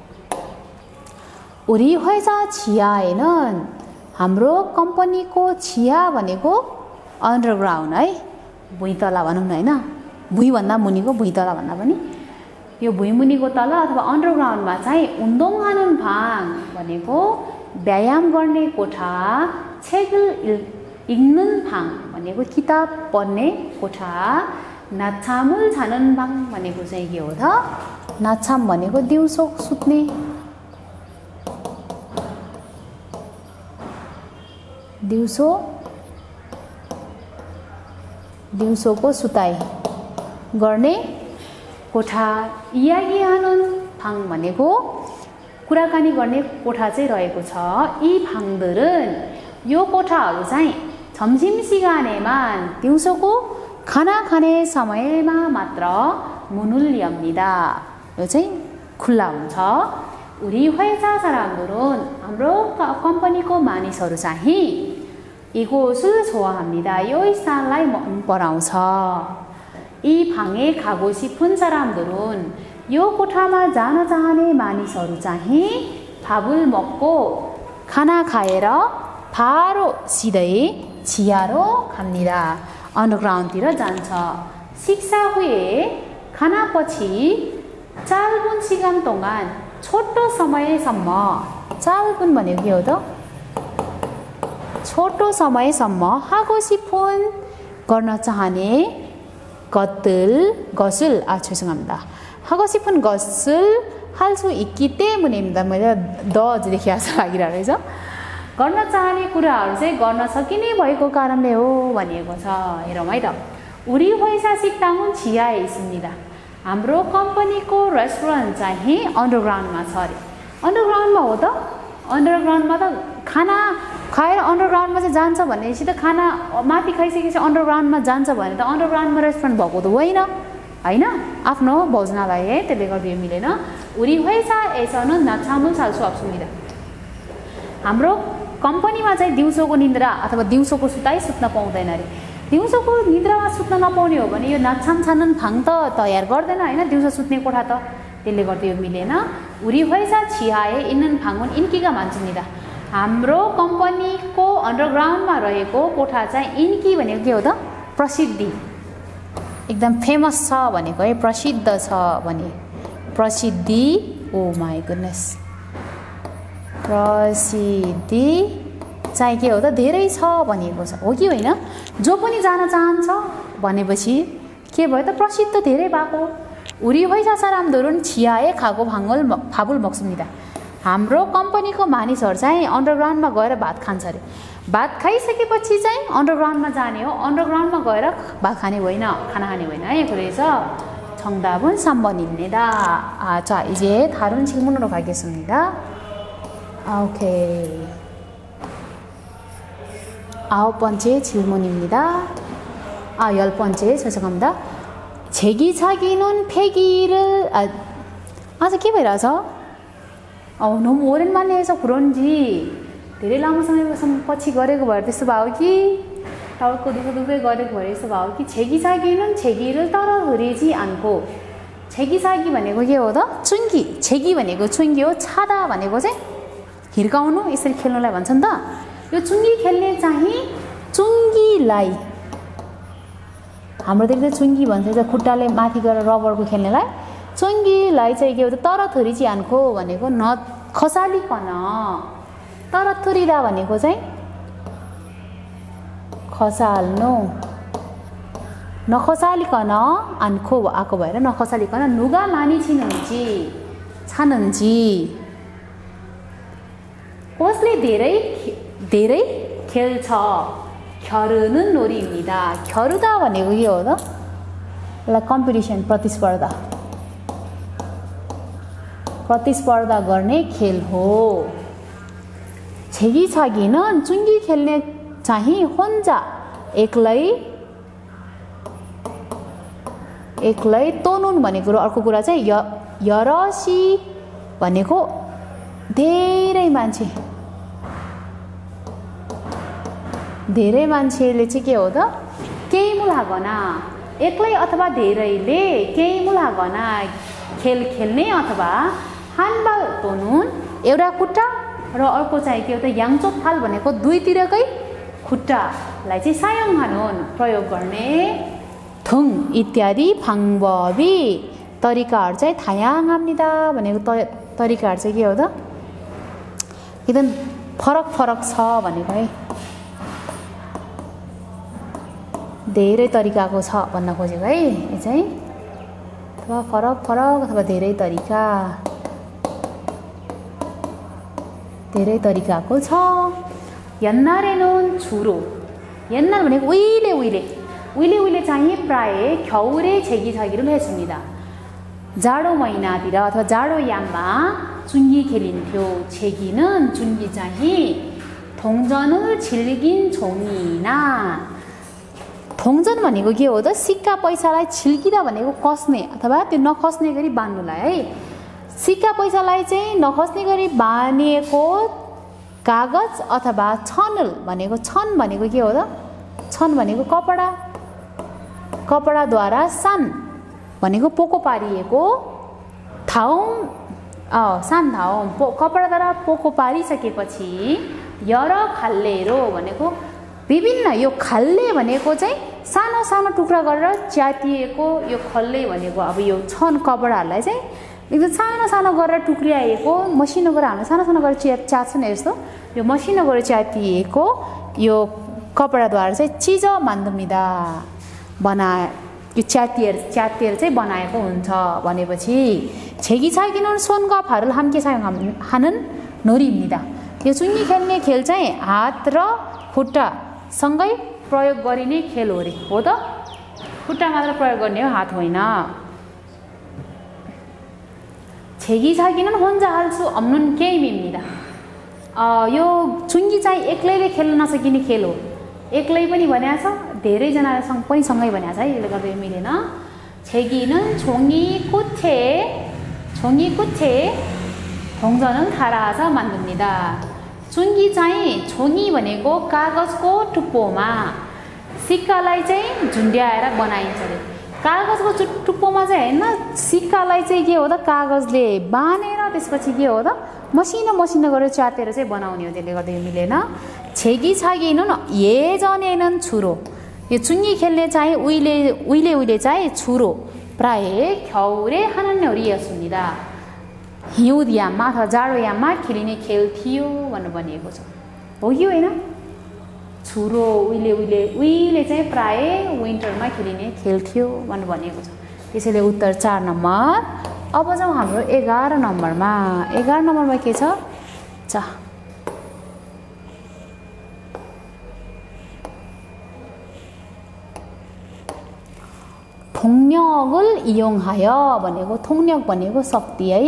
우리 회사 지하에는 हाम्रो कम्पनीको 지하 भनेको अन्डरग्राउन्ड है भुइँतला भनौँ न हैन भुइँभन्दा मुनिको भुइँतला भन्दा पनि यो भुइँमुनिको तल अथवा अन्डरग्राउन्डमा चाहिँ 운동하는 방 भनेको व्यायाम गर्ने कोठा 책을 읽는 방 भनेको किताब पढ्ने कोठा 낮잠을 자는 방 भनेको चाहिँ के हो त 낮잠 भनेको दिउँसो सुत्ने दिउँसो दिउँसोको सुताइ गर्ने कोठा 이야기하는 방 भनेको कुराकानी गर्ने कोठा चाहिँ रहेको छ यी भाङ들은 यो कोठाहरू चाहिँ 점심시간에만 दिउँसोको खाना खाने समयमा मात्र 문을 엽니다. यो चाहिँ खुल्ला हुन्छ 우리 회사 사람들은 हाम्रो कम्पनीको मानिसहरू चाहिँ 이곳을 좋아합니다. 요 स्थानलाई मन पराउँछ. 이 방에 가고 싶은 사람들은 요 कोठामा जान चाहने मानिसहरू चाहिँ 밥을 먹고 खाना खाएर 바로 सिधै 지하로 갑니다. अन्डरग्राउन्डतिर जान्छ. 식사 후에 खानापछि 짧은 시간 동안 छोटो समयसम्म 짧은 भनेको के हो त छोटो समयसम्म 하고 싶은 गर्न चाहने 것들 것을 아 죄송합니다. 하고 싶은 것을 할 수 있기 때문에입니다. मैले द लेखेको जस्तो लागिरहेको रहेछ. गर्न चाहने कुराहरू चाहिँ गर्न सकिने भएको कारणले हो भनिएको छ. हेरौँ है त. 우리 회사 식당은 지하에 있습니다. हाम्रो कम्पनीको रेस्टुरेन्ट चाहिँ अन्डरग्राउन्डमा छ अरे. अन्डरग्राउन्डमा हो त? अन्डरग्राउन्डमा त खाना खाएर अन्डरग्राउन्डमा चाहिँ जान्छ भनेपछि त खाना माथि खाइसकेपछि अन्डरग्राउन्डमा जान्छ भने त अन्डरग्राउन्डमा रेस्टुरेन्ट भएको त होइन होइन आफ्नो भोजनालय है त्यसले गर्दा यो मिलेन. 우리 회사에서는 낮잠을 잘 수 없습니다. हाम्रो कम्पनीमा चाहिँ दिउँसोको निद्रा अथवा दिउँसोको सुताइ सुत्न पाउँदैन अरे. दिउँसोको निद्रामा सुत्न नपाउने हो भने यो 낮잠 자는 방 त तयार गर्दैन हैन दिउँसो सुत्ने कोठा त त्यसले गर्दा यो मिलेन. 우리 회사 지하에 있는 방은 인기가 많습니다. हाम्रो कम्पनीको अन्डरग्राउन्डमा रहेको कोठा चाहिँ इन्की भनेको के हो त प्रसिद्धि एकदम फेमस छ भनेको है प्रसिद्ध छ भने प्रसिद्धि ओ माय गुडनेस प्रसिद्धि चाहिँ के हो त धेरै छ भनेको छ हो कि होइन जो पनि जान चाहन्छ भनेपछि के भयो त प्रसिद्ध धेरै भएको 우리 회사 사람들은 지하에 가고 방을 밥을 먹습니다. हाम्रो कम्पनीको मानिसहरू चाहिँ अन्डरग्राउन्डमा गएर भात खान्छ अरे. भात खाइसकेपछि चाहिँ अन्डरग्राउन्डमा जाने हो. अन्डरग्राउन्डमा गएर भात खाने होइन खाना खाने होइन है. 그래서 정답은 삼 번입니다. 아, 자, 이제 다른 질문으로 가겠습니다. 아, 오케이. 아홉 번째 질문입니다. 아, 열 번째 죄송합니다. 제기차기는 폐기를 아, 아주 기회라서 어, 너무 오랜만에 해서 그런지 धेरै लामो समयसम्म पछि गरेको भएर त्यस्तो भयो कि टाउको दुख्दै दुख्दै गरेको भएर यस्तो भयो कि 제기차기는 제기를 떨어뜨리지 않고 제기차기 भनेको के हो त चुङ्गी 제기 भनेको चुङ्गी हो 차다 भनेको चाहिँ हिर्काउनु यसरी खेल्नुलाई भन्छ नि त यो चुङ्गी खेल्ने चाहिँ चुङ्गीलाई हाम्रोतिर चाहिँ चुङ्गी भन्छ खुट्टाले माथि गएर रबरको खेल्नेलाई चुङ्गीलाई चाहिँ के हो त तरथुरिची आनको भनेको न खसालिकन तरथुरिदा भनेको चाहिँ खसाल्नु नखसालिकन आनको आएको भएर नखसालिकन 누가 많이 치는지 차는지 कसले धेरै धेरै खेल्छ 겨루는 놀이입니다. 겨루다 भनेको के हो त ल कम्पिटिसन प्रतिस्पर्धा प्रतिस्पर्धा गर्ने खेल हो. 제기차기는 चुङ्गी खेल्ने चाहिँ 혼자 एक्लै एक्लै 또는 भनेको अर्को कुरा चाहिँ य 여럿이 भनेको धेरै मान्छे धेरै मान्छेले चाहिँ के हो त केही मुलागना एक्लै अथवा धेरैले केही मुलागना खेल खेल्ने अथवा हानबाल तोनुन एउटा खुट्टा र अर्को चाहिँ के हो त याङचोक थाल भनेको दुईतिरकै खुट्टालाई चाहिँ सायङ हानुन प्रयोग गर्ने थुङ इत्यादि भाङबबी तरिकाहरू चाहिँ थायाङहाम्निदा भनेको तरिकाहरू चाहिँ के हो त एकदम फरक फरक छ भनेको है धेरै तरिकाको छ भन्न खोजेको है यो चाहिँ अथवा फरक फरक अथवा धेरै तरिका धेरै तरिकाको छ यन्नारेनुन छुरो यन्नार भनेको उहिले उहिले उहिले उहिले चाहिँ प्राय 겨울에 제기 사기를 했습니다. जाडो महिनातिर अथवा जाडो याममा चुङ्गी खेलिन्थ्यो. 제기는 चुङ्गी चाहिँ 동전을 질긴 종이나 동전 भनेको के हो त सिक्का पैसालाई छिल्किदा भनेको खस्ने अथवा त्यो नखस्ने गरी बान्नुलाई है सिक्का पैसालाई चाहिँ नखस्ने गरी बानिएको कागज अथवा छनल भनेको छन भनेको के हो त छन भनेको कपडा कपडाद्वारा सान भनेको पोको पारिएको थाउम अ सान थाउम पो कपडाद्वारा पोको पारिसकेपछि यर खाल्लेरो भनेको विभिन्न यो खाल्ले भनेको चाहिँ सानो सानो टुक्रा गरेर च्यातिएको यो खल्ले भनेको अब यो छन कपडाहरूलाई चाहिँ एकदम सानो सानो गरेर टुक्रियाएको मसिनो गरेर हामीले सानो सानो गरेर च्या च्यात्छ नि यस्तो यो मसिनो गरेर च्यातिएको यो कपडाद्वारा चाहिँ चिज मान्दुमिदा बना यो च्यातिएर च्यातिएर चाहिँ बनाएको हुन्छ भनेपछि छेगी छागिनुन सोनका फारुल हाम्के सायङ हानन नोरिमिदा यो चुङ्गी खेल्ने खेल चाहिँ हात र खुट्टा सँगै प्रयोग गरिने खेल हो रे हो त खुट्टा मात्र प्रयोग गर्ने हो हात होइन छेगी छागिनुन 혼자 할 수 없는 게임입니다. यो चुङ्गी चाहिँ एक्लैले खेल्न नसकिने खेल हो एक्लै पनि भनेको छ धेरैजनासँग पनि सँगै भनेको छ है यसले गर्दा यो मिलेन छे기는 종이 꽃에 종이 꽃에 동전은 달아서 만듭니다. चुङ्गी चाहिँ 종이 भनेको कागजको टुप्पोमा सिक्कालाई चाहिँ झुन्ड्याएर बनाइन्छ रे कागजको टुप्पोमा चाहिँ हैन सिक्कालाई चाहिँ के हो त कागजले बानेर त्यसपछि के हो त मसिनो मसिनो गरेर च्यातेर चाहिँ बनाउने हो त्यसले गर्दा यो मिलेन छेगी छागिनुन 예전에는 주로 यो चुङ्गी खेल्ने चाहिँ उहिले उहिले उहिले चाहिँ छुरो प्राय 겨울에 하는 놀이였습니다. हिउँद याममा अथवा जाडो याममा खेलिने खेल थियो भनेर भनिएको छ हो कि होइन छुरो उहिले उहिले उहिले चाहिँ प्राय विन्टरमा खेलिने खेल थियो भनेर भनिएको छ त्यसैले उत्तर चार नम्बर अब जाउँ हाम्रो एघार नम्बरमा एघार नम्बरमा के छ 자 통력을 이용하여 भनेको 통력 भनेको शक्ति है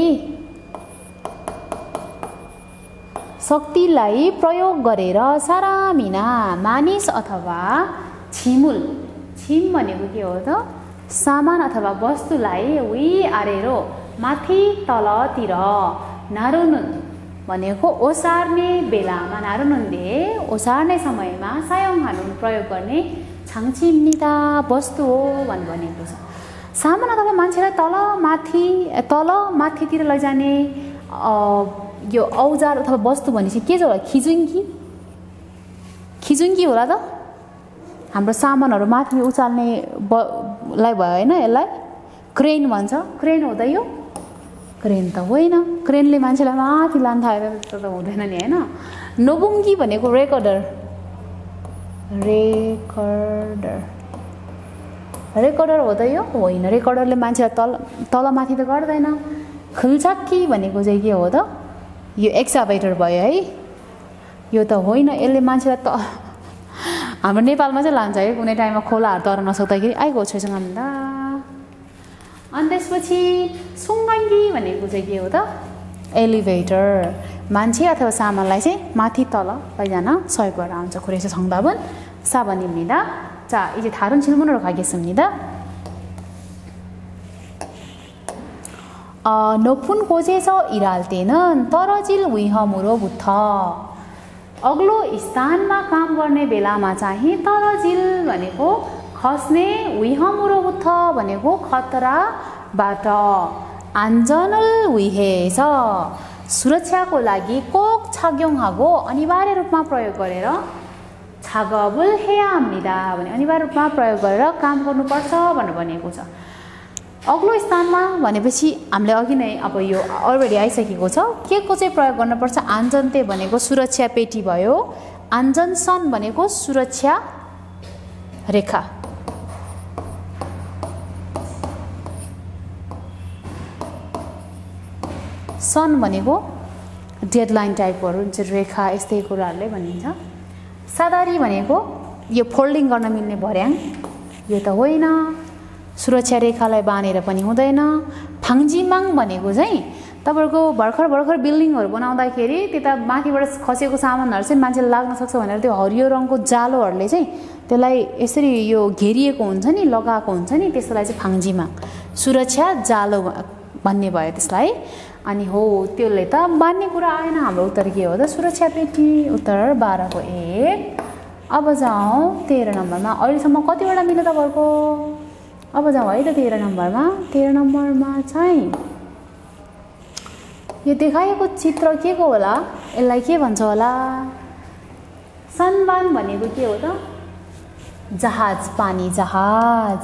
शक्तिलाई प्रयोग गरेर सारामिना मानिस अथवा छिमुल छिम भनेको के हो त सामान अथवा वस्तुलाई वी आरेरो माथि तलतिर नारुनुन भनेको ओसार्ने बेलामा नारुनुनले ओसार्ने समयमा सायङ हानुन प्रयोग गर्ने 장치입니다. वस्तु हो भनेर भनेको छ सामान अथवा मान्छेलाई तल माथि तल माथितिर लैजाने यो औजार अथवा वस्तु भनेपछि के छ होला खिजुङ्गी खिजुङ्गी होला त हाम्रो सामानहरू माथि उचाल्ने लाई भयो हैन यसलाई क्रेन भन्छ क्रेन हो त यो क्रेन त होइन क्रेनले मान्छेलाई माथि लान थालेर त हुँदैन नि हैन नोबुङ्गी भनेको रेकर्डर रेकर्डर रेकर्डर हो त यो होइन रेकर्डरले मान्छेलाई तल तल माथि त गर्दैन खुल्छक्की भनेको चाहिँ के हो त यो एक्साभेटर भयो है यो त होइन यसले मान्छेलाई त हाम्रो नेपालमा चाहिँ लान्छ है कुनै टाइममा खोलाहरू तर नसक्दाखेरि आइगो छैसँग भन्दा अनि त्यसपछि सुङ्गाङ्गी भनेको चाहिँ के हो त एलिभेटर मान्छे अथवा सामानलाई चाहिँ माथि तल लैजान सहयोग गरेर आउँछ 그래서 정답은 사 번입니다. 자, 이제 다른 질문으로 가겠습니다. 어, 높은 곳에서 일할 때는 떨어질 위험으로부터 अग्लो स्थानमा काम गर्ने बेलामा चाहिँ तरजिल भनेको खस्ने 위험으로부터 भनेको खतराबाट 안전을 위해서 सुरक्षाको लागि 꼭 착용하고 अनिवार्य रूपमा प्रयोग गरेर 작업을 해야 합니다 भने अनिवार्य रूपमा प्रयोग गरेर काम गर्नुपर्छ भनेर भनिएको छ। अग्लो स्थानमा भनेपछि हामीले अघि नै अब यो अलरेडी आइसकेको छ के को चाहिँ प्रयोग गर्नुपर्छ 안전대 भनेको सुरक्षा पेटी भयो 안전선 भनेको सुरक्षा रेखा सन भनेको डेडलाइन टाइपहरु हुन्छ रेखा यस्तै कुराहरुले भनिन्छ। सादारी भनेको यो फोल्डिङ गर्न मिल्ने भर्याङ यो त होइन सुरक्षा रेखालाई बानेर पनि हुँदैन। फाङजिमाङ भनेको चाहिँ तपाईहरुको भर्खर भर्खर बिल्डिङहरु बनाउँदाखेरि त्यता माथिबाट खसेको सामानहरु चाहिँ मान्छेले लाग्न सक्छ भनेर त्यो हरियो रङको जालोहरुले चाहिँ त्यसलाई यसरी यो घेरिएको हुन्छ नि लगाएको हुन्छ नि त्यसलाई चाहिँ फाङजिमाङ सुरक्षा जालो भन्ने भयो त्यसलाई। अनि हो त्यसले त बान्ने कुरा आएन हाम्रो उत्तर के हो त सुरक्षा पेटी उत्तर बाह्र को एक। अब जाउँ तेह्र नम्बरमा अहिलेसम्म कतिवटा मिल्यो तपाईहरुको अब जाउँ है त तेह्र नम्बरमा तेह्र नम्बरमा चाहिँ यो देखाएको चित्र के को होला यसलाई के भन्छ होला सनबान भनेको के हो त जहाज पानी जहाज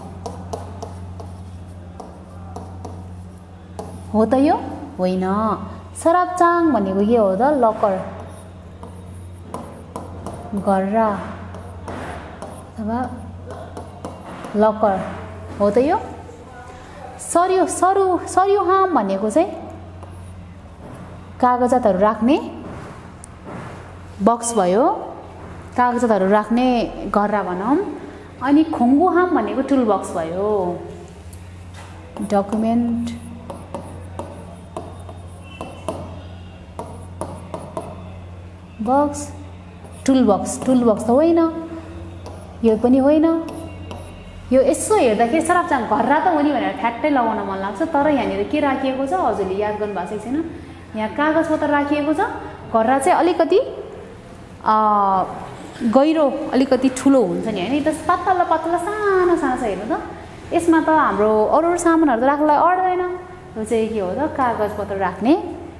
हो त यो होइन। सराबचाङ भनेको के हो त लकर गर्रा अथवा लकर हो त यो। सरियो सरु सरियोहाम भनेको चाहिँ कागजातहरु राख्ने बक्स भयो कागजातहरु राख्ने गर्रा भनौं। अनि खोङ्गुहाम भनेको टुल बक्स भयो document box tool box tool box त होइन यो पनि होइन। यो यसो हेर्दाखेरि सराबचाङ घर्रा त हो नि भनेर ठ्याट्टै लगाउन मन लाग्छ तर यहाँनिर के राखिएको छ हजुरले याद गर्नु भएको छैन यहाँ कागज पत्र राखिएको छ घर्रा चाहिँ अलिकति अ गहिरो अलिकति ठुलो हुन्छ नि हैन त पातला पातला सानो सानो छ हेर्नु त यसमा त हाम्रो अरु अरु सामानहरु त राख्नलाई अड्दैन यो चाहिँ के हो त कागज पत्र राख्ने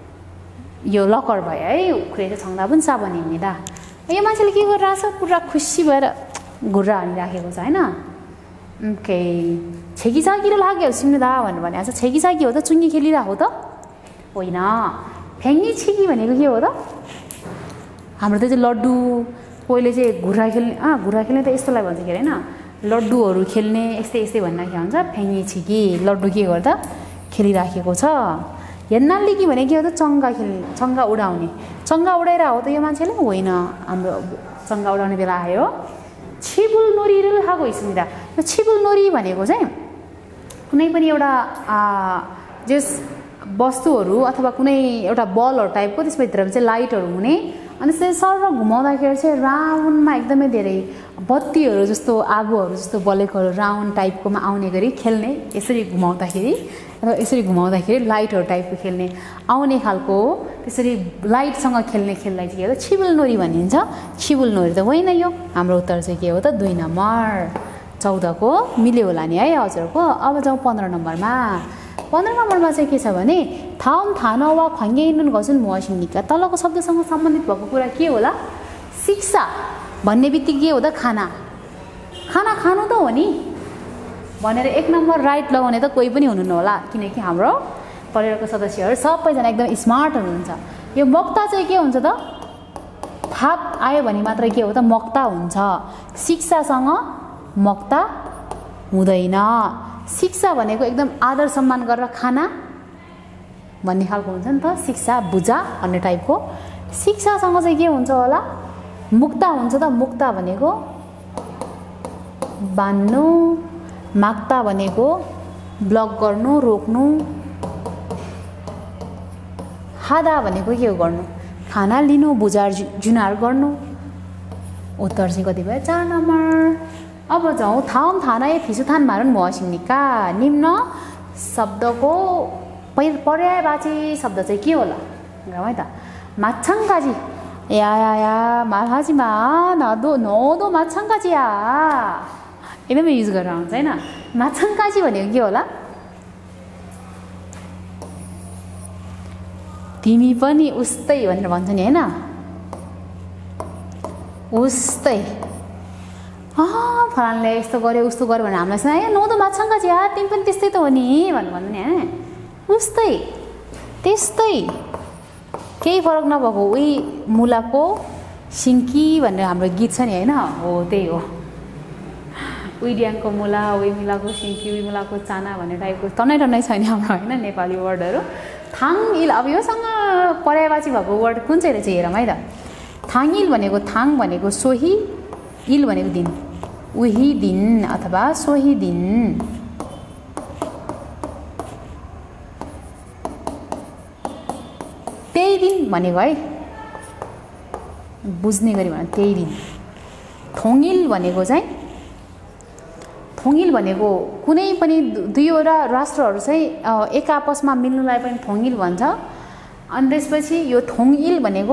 यो लकर भयो है उख्रेर छङ्दा पनि साबन हिँड्दा यो मान्छेले के गरिरहेछ पुरा खुसी भएर घुर्रा हानी राखेको छ हैन। ओके छेकी छाकीले लाग्यो सिम्ने दा भनेर भनेको छ छेकी छाकी हो त चुङ्गी खेलिरहेको त होइन। फ्याङ्गी छिकी भनेको के हो त हाम्रो त चाहिँ लड्डु कोहीले चाहिँ घुर्रा खेल्ने अँ घुर्रा खेल्ने त यस्तोलाई भन्छ के हैन लड्डुहरू खेल्ने यस्तै यस्तै भन्नाले हुन्छ फ्याङ्गी छिकी लड्डु के गर्दा खेलिराखेको छ। हेन्नालिकी भने के हो त चङ्गा खेल्ने चङ्गा उडाउने चङ्गा उडाएर हो त यो मान्छेले होइन हाम्रो चङ्गा उडाउने बेला आयो। छिबुल नोरीले खाएको हिस्मिदा यो छिबुल नोरी भनेको चाहिँ कुनै पनि एउटा जस वस्तुहरू अथवा कुनै एउटा बलहरु टाइपको त्यसभित्र चाहिँ लाइटहरु हुने अनि त्यसले सर घुमाउँदाखेरि चाहिँ राउन्डमा एकदमै धेरै बत्तीहरु जस्तो आगोहरु जस्तो बलेकोहरु राउन्ड टाइपकोमा आउने गरी खेल्ने यसरी घुमाउँदाखेरि अथवा यसरी घुमाउँदाखेरि लाइटहरु टाइपको खेल्ने आउने खालको त्यसरी लाइटसँग खेल्ने खेललाई चाहिँ के हो त छिबुल नोरी भनिन्छ। छिबुल नोरी त होइन यो हाम्रो उत्तर चाहिँ के हो त दुई नम्बर चौध को मिल्यो होला नि है हजुरको। अब जाउँ पन्ध्र नम्बरमा पन्ध्र नम्बरमा चाहिँ के छ भने थाउम थान वा ख्वाङ्गे इन्डुन घसुन मुवासिनिका तलको शब्दसँग सम्बन्धित भएको कुरा के होला शिक्षा भन्ने बित्तिकै के हो त खाना खाना खानु त हो नि भनेर एक नम्बर राइट लगाउने त कोही पनि हुनुहुन्न होला किनकि हाम्रो परिवारको सदस्यहरू सबैजना एकदम स्मार्ट हुनुहुन्छ। यो मक्ता चाहिँ के हुन्छ त थाप आयो भने मात्र के हो त मक्ता हुन्छ शिक्षासँग मक्ता हुँदैन। शिक्षा भनेको एकदम आदर सम्मान गरेर खाना भन्ने खालको हुन्छ नि त शिक्षा बुझा भन्ने टाइपको शिक्षासँग चाहिँ के हुन्छ होला मुक्ता हुन्छ त मुक्ता भनेको बान्नु माग्ता भनेको ब्लक गर्नु रोक्नु खादा भनेको के हो गर्नु खाना लिनु बुझार जुनार गर्नु उत्तर चाहिँ कति भयो चार नम्बर। अब जाउँ थाउम थानाए फिसुथान मारुन मुवासिनिका निम्न शब्दको पर्यायवाची शब्द चाहिँ के होला गाउँ है त माछाङकाजी या या या माछाजीमा नदो नदो माछाङकाजीया एकदमै युज गरेर आउँछ हैन माछाङ्काजी भनेको के होला तिमी पनि उस्तै भनेर भन्छ नि हैन उस्तै अ फलानले यस्तो गर्यो उस्तो गर्यो भने हामीलाई चाहिँ ए नौ त माछाङ्काजी यार तिमी पनि त्यस्तै त हो नि भनेर भन्नु नि हैन उस्तै त्यस्तै केही फरक नभएको उही मुलाको सिङ्की भनेर हाम्रो गीत छ नि हैन हो त्यही हो उही ड्याङको मुला उही मुलाको सिङ्की उही मुलाको चाना भन्ने टाइपको तनै तनै छैन हाम्रो हैन नेपाली वर्डहरू थाङइल अब योसँग पर्यायवाची भएको वर्ड कुन चाहिँ रहेछ हेरौँ है त थाङइल भनेको थाङ भनेको सोही इल भनेको दिन उही दिन अथवा सोही दिन त्यही दिन भनेको है बुझ्ने गरी भने त्यही दिन थोङिल भनेको चाहिँ थोङिल भनेको कुनै पनि दुईवटा राष्ट्रहरू चाहिँ एक आपसमा मिल्नुलाई पनि थोङिल भन्छ अनि त्यसपछि यो थोङइल भनेको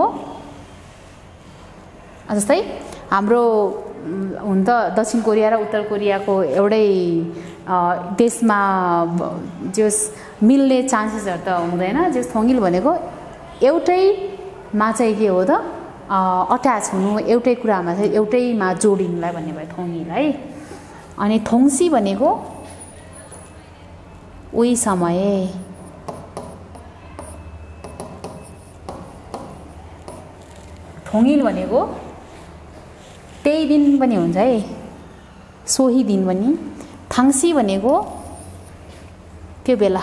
जस्तै हाम्रो हुन त दक्षिण कोरिया र उत्तर कोरियाको एउटै देशमा जस मिल्ने चान्सेसहरू त हुँदैन जस थोङइल भनेको एउटैमा चाहिँ के हो त अट्याच हुनु एउटै कुरामा चाहिँ एउटैमा जोडिनुलाई भन्ने भयो थोङइल है अनि थोङसी भनेको उही समय थोङइल भनेको त्यही दिन पनि हुन्छ है सोही दिन पनि थाङसी भनेको त्यो बेला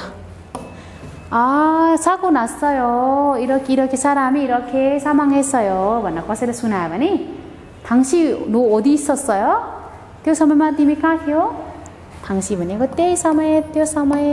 아 사고 났어요. 이렇게 이렇게 사람이 이렇게 사망했어요. भन्ने कसैले सुनायो भने 당시 너 어디 있었어요? त्यो समयमा तिमी कहाँ थियौ? 당시 भनेको त्यही समय त्यो समय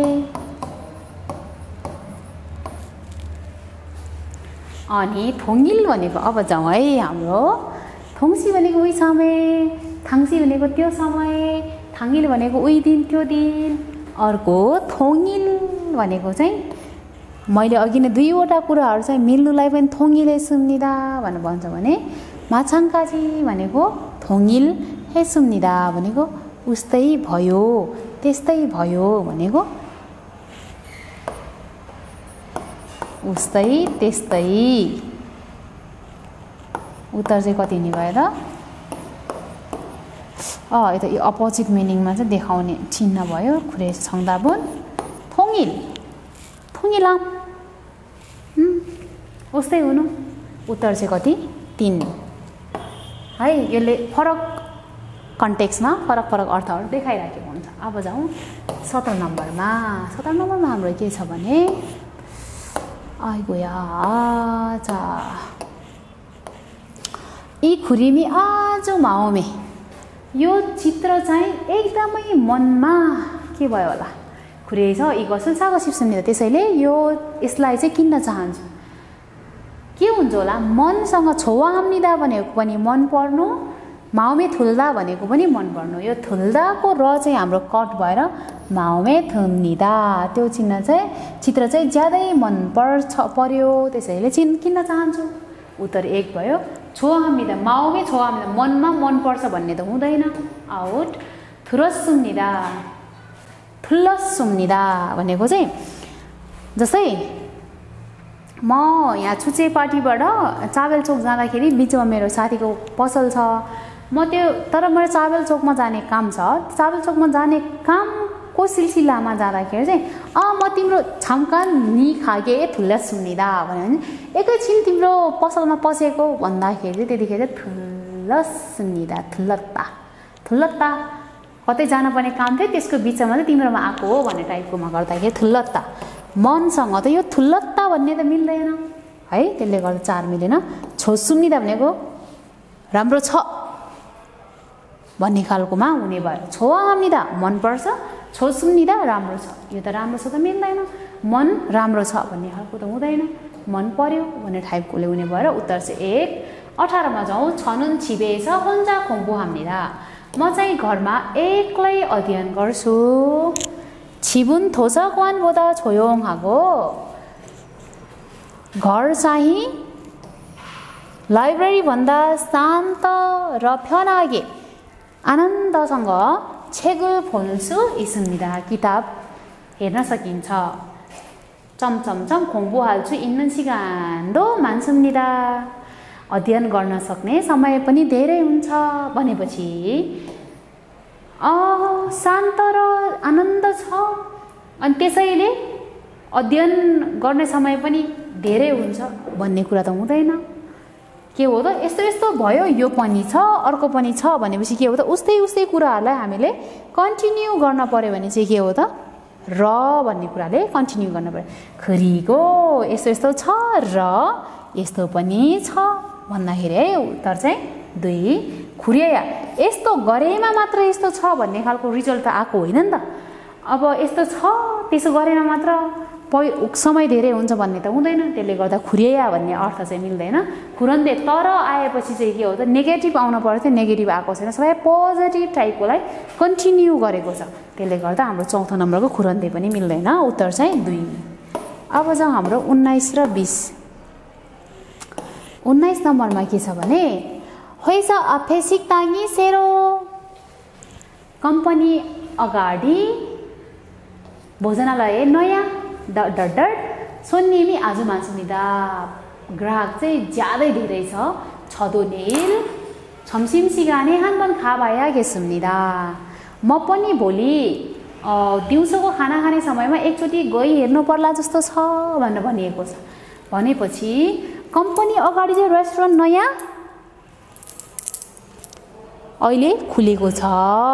अनि थोङइल भनेको अब जाउँ है हाम्रो थोङसी भनेको उही समय थाङसी भनेको त्यो समय थाङइल भनेको उही दिन त्यो दिन अर्को थोङइल भनेको चाहिँ मैले अघि नै दुईवटा कुराहरू चाहिँ मिल्नुलाई पनि थोङइल 했습니다 भनेर भन्छ भने माछाङ्काजी भनेको थोङइल 했습니다 भनेको उस्तै भयो त्यस्तै भयो भनेको उस्तै त्यस्तै उत्तर चाहिँ कति हुने भयो त अ यो त यो अपोजिट मिनिङमा चाहिँ देखाउने चिन्ह भयो खुरे संदाबुन थोङइल थोङइलाम उस्तै हुनु उत्तर चाहिँ कति तीन है यसले फरक कन्टेक्स्टमा फरक फरक अर्थहरू देखाइराखेको हुन्छ अब जाउँ सत्र नम्बरमा सत्र नम्बरमा हाम्रो के छ भने आइगोया 자 이 그림이 아주 마음에 यो चित्र चाहिँ एकदमै मनमा के भयो होला खुरेछ 이것을 사고 싶습니다 त्यसैले यो यसलाई चाहिँ किन्न चाहन्छु के हुन्छ होला मनसँग 좋아합니다 भनेको पनि मन पर्नु 마음에 들다 भनेको पनि मन पर्नु यो 들다को र चाहिँ हाम्रो कट भएर 마음에 듭니다 त्यो चिन्ह चाहिँ चित्र चाहिँ ज्यादै मन पर्छ पर्यो त्यसैले चिन्न किन्न चाहन्छु उत्तर एक भयो 좋아합니다 마음에 좋아합니다 मनमा मन पर्छ भन्ने त हुँदैन आउट 들었습니다 들렀습니다 भनेको चाहिँ जस्तै म यहाँ छुचे पार्टीबाट चाबेल चोक जाँदाखेरि बिचमा मेरो साथीको पसल छ म त्यो तर मेरो चाबेल चोकमा जाने काम छ चाबेल चोकमा जाने कामको सिलसिलामा जाँदाखेरि चाहिँ अ म तिम्रो 잠깐 니 가게에 들렀습니다 भने एकैछिन तिम्रो पसलमा पसेको भन्दाखेरि चाहिँ त्यतिखेर 들렀습니다 들렀다 들렀다 कतै जानुपर्ने काम थियो त्यसको बिचमा चाहिँ तिम्रोमा आएको हो भन्ने टाइपकोमा गर्दाखेरि 들렀다 मनसँग त यो 들렀다 भन्ने त मिल्दैन है त्यसले गर्दा चार मिलेन 좋습니다 भनेको राम्रो छ भन्ने खालकोमा हुने भयो 좋아합니다 मन पर्छ 좋습니다 राम्रो छ यो त राम्रो छ त मिल्दैन मन राम्रो छ भन्ने खालको त हुँदैन मन पर्यो भन्ने टाइपकोले हुने भयो र उत्तर चाहिँ एक अठारमा जाउँ 저는 집에서 혼자 공부합니다 म चाहिँ घरमा एक्लै अध्ययन गर्छु 집은 도서관보다 조용하고 घर चाहिँ लाइब्रेरी भन्दा शान्त र 편하게 आनन्दसँग 책을 볼 수 있습니다. किताब हेर्न सकिन्छ. 점점점 공부할 수 있는 시간도 많습니다. अध्ययन गर्न सक्ने समय पनि धेरै हुन्छ भनेपछि अ शान्त र आनन्द छ अनि त्यसैले अध्ययन गर्ने समय पनि धेरै हुन्छ भन्ने कुरा त हुँदैन. के हो त यस्तो यस्तो भयो यो पनि छ अर्को पनि छ भनेपछि के हो त उस्तै उस्तै कुराहरूलाई हामीले कन्टिन्यू गर्न पर्यो भने चाहिँ के हो त र भन्ने कुराले कन्टिन्यू गर्न पर्यो. खरिको यस्तो यस्तो छ र यस्तो पनि छ भन्दाखेरि है उत्तर चाहिँ दुई. खुरिया यस्तो गरेमा मात्र यस्तो छ भन्ने खालको रिजल्ट त आएको होइन नि त. अब यस्तो छ त्यसो गरेमा मात्र पै समय धेरै हुन्छ भन्ने त हुँदैन. त्यसले गर्दा खुरिया भन्ने अर्थ चाहिँ मिल्दैन. खुरन्दे तर आएपछि चाहिँ के हो त नेगेटिभ आउनु पर्यो थियो, नेगेटिभ आएको छैन. सबै पोजिटिभ टाइपकोलाई कन्टिन्यू गरेको छ. त्यसले गर्दा हाम्रो चौथो नम्बरको खुरन्दे पनि मिल्दैन. उत्तर चाहिँ दुई. अब जाउँ हाम्रो उन्नाइस र बिस. उन्नाइस नम्बरमा के छ भने 회사 앞에 식당이 새로 कम्पनी अगाडि भोजनालय नयाँ डट डट 손님이 아주 많습니다. ग्राहक चाहिँ ज्यादै धेरै छ. 저도 내일 점심시간에 한번 가봐야겠습니다. म पनि भोलि दिउँसोको खाना खाने समयमा एकचोटि गई हेर्नु पर्ला जस्तो छ भनेर भनिएको छ. भनेपछि कम्पनी अगाडि चाहिँ रेस्टुरेन्ट नयाँ अहिले खुलेको छ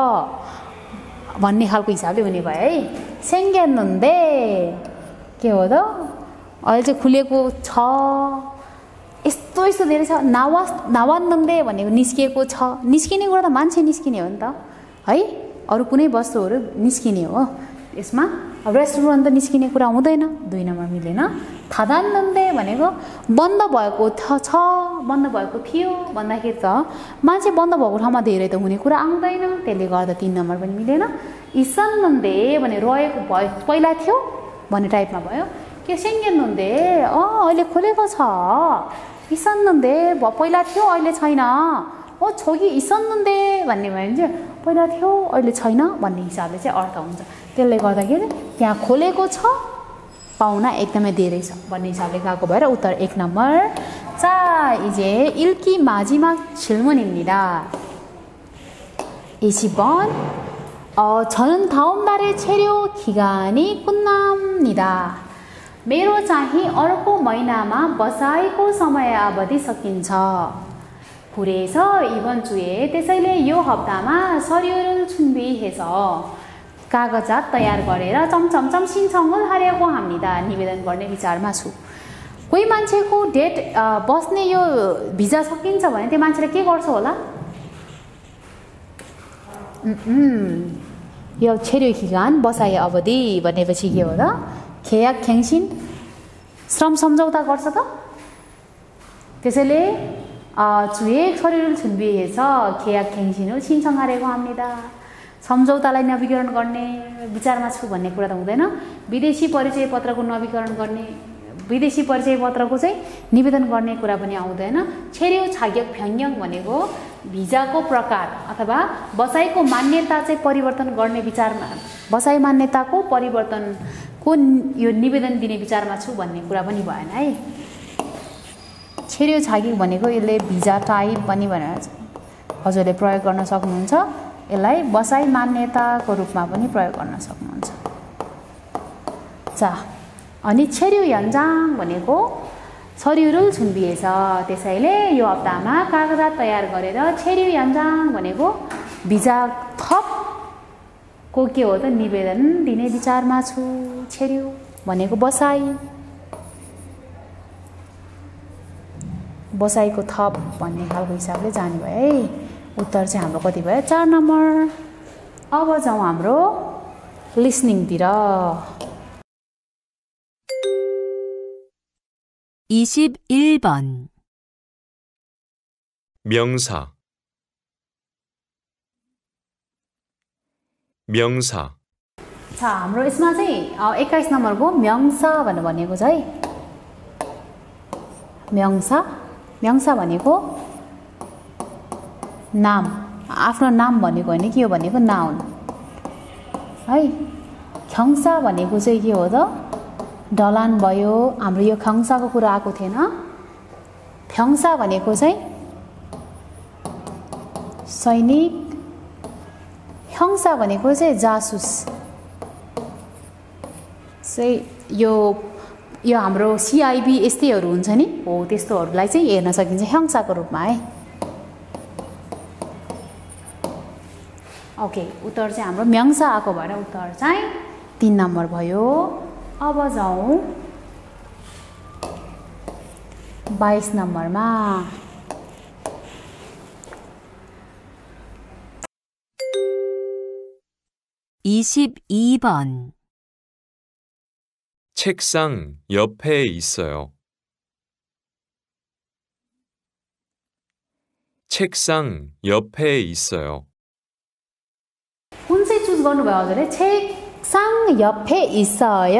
भन्ने खालको हिसाबले हुने भयो है. 생겼는데 के हो त अहिले चाहिँ खुलेको छ यस्तो यस्तो धेरै छ. नावा नावान्नन्दे भनेको निस्किएको छ. निस्किने कुरा त मान्छे निस्किने हो नि त है. अरू कुनै वस्तुहरू निस्किने हो. यसमा रेस्टुरेन्ट त निस्किने कुरा हुँदैन. दुई नम्बर मिलेन. थादान्नन्दे भनेको बन्द भएको छ बन्द भएको थियो भन्दाखेरि त मान्छे बन्द भएको ठाउँमा धेरै त हुने कुरा आउँदैन. त्यसले गर्दा तीन नम्बर पनि मिलेन. इसन्नन्दे भने रहेको भयो पहिला थियो भन्ने टाइपमा भयो. के सेङ्गेन्नन्दे अँ अहिले खोलेको छ. इसन्नन्दे पहिला थियो अहिले छैन. ओ छोगी इसन्नन्दे भन्ने भयो भने चाहिँ पहिला थियो अहिले छैन भन्ने हिसाबले चाहिँ अर्थ हुन्छ. त्यसले गर्दाखेरि त्यहाँ खोलेको छ पाहुना एकदमै धेरै छ भन्ने हिसाबले गएको भएर उत्तर एक नम्बर. 자 이제 읽기 마지막 질문입니다. 이십 번 어, 저는 다음 달에 체류 기간이 끝납니다. मेरो चाहिँ अर्को महिनामा बसाइको समयावधि सकिन्छ. 그래서 이번 주에 त्यसैले यो हप्तामा 서류를 준비해서 कागजात तयार गरेर चमचमचम 신청을 하려고 합니다. निवेदन गर्ने विचारमा छु. कोही मान्छेको डेट बस्ने यो भिजा सकिन्छ भने त्यो मान्छेले के गर्छ होला? यो 체류 기간 बसाइ अवधि भनेपछि के हो त? 계약 갱신 श्रम सम्झौता गर्छ त. त्यसैले 주에 서류를 준비해서 계약 갱신을 신청하려고 합니다. सम्झौतालाई नवीकरण गर्ने विचारमा छु भन्ने कुरा त हुँदैन. विदेशी परिचय पत्रको नवीकरण गर्ने विदेशी परिचय पत्रको चाहिँ निवेदन गर्ने कुरा पनि आउँदैन. 체류 자격 변경 भनेको भिजाको प्रकार अथवा बसाइको मान्यता चाहिँ परिवर्तन गर्ने विचारमा बसाइ मान्यताको परिवर्तनको यो निवेदन दिने विचारमा छु भन्ने कुरा पनि भएन है. 체류 자격 भनेको यसले भिजा टाइप पनि भनेर हजुरले प्रयोग गर्न सक्नुहुन्छ. यसलाई बसाइ मान्यताको रूपमा पनि प्रयोग गर्न सक्नुहुन्छ. 자, अनि 체류 연장 भनेको 서류를 준비해서 त्यसैले यो हप्तामा कागजात तयार गरेर 체류 연장 भनेको भिजा थपको के हो त निवेदन दिने विचारमा छु. 체류 भनेको बसाइ बसाइको थप भन्ने खालको हिसाबले जाने भयो है. उत्तर चाहिँ हाम्रो कति भयो? चार नम्बर. अब जाउँ हाम्रो लिसनिङतिर. 이십일 번 명사 명사 자, हाम्रो यसमा चाहिँ एक्काइस नम्बरको 명사 भनेर भनेको छ है. 명사 명사 भनेको नाम आफ्नो नाम भनेको होइन के हो भनेको नाउन है ख्यङ्सा भनेको चाहिँ के हो त ढलान भयो हाम्रो यो ख्यङ्साको कुरा आएको थिएन फ्यङ्सा भनेको चाहिँ सैनिक ह्यङ्सा भनेको चाहिँ जासुस चाहिँ यो यो हाम्रो सिआइबी यस्तैहरू हुन्छ नि हो त्यस्तोहरूलाई चाहिँ हेर्न सकिन्छ ह्यङ्साको रूपमा है ओके उत्तर चाहिँ हाम्रो म्याङ्सा आएको भएर उत्तर चाहिँ तीन नम्बर भयो अब जाउँ बाइस नम्बरमा 이십이 번 책상 옆에 있어요. 책상 옆에 있어요. कुन चाहिँ चुज गर्नुभयो हजुरले 책상 옆에 있어요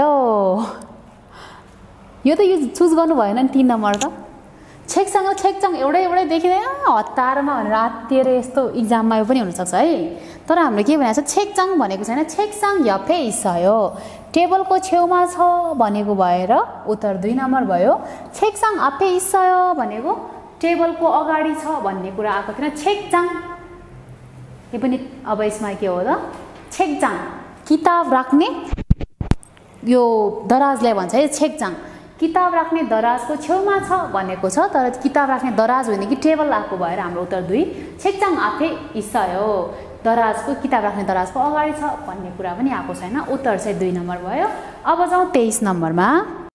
यो त यो चुज गर्नु भएन नि तीन नम्बर त 책상 책장 एउटै एउटै देखिँदैन हतारमा भनेर आत्तिएर यस्तो इक्जाममा यो पनि हुनसक्छ है तर हामीले के भनेको छ 책장 भनेको छैन 책상 옆에 있어요 टेबलको छेउमा छ भनेको भएर उत्तर दुई नम्बर भयो 책상 앞에 있어요 भनेको टेबलको अगाडि छ भन्ने कुरा आएको थिएन 책장 यो पनि अब यसमा के हो त 책장 किताब राख्ने यो दराजलाई भन्छ है 책장 किताब राख्ने दराजको छेउमा छ भनेको छ तर किताब राख्ने दराज होइन कि टेबल आएको भएर हाम्रो उत्तर दुई 책장 앞에 있어요 दराजको किताब राख्ने दराजको अगाडि छ भन्ने कुरा पनि आएको छैन उत्तर चाहिँ दुई नम्बर भयो अब जाउँ तेइस नम्बरमा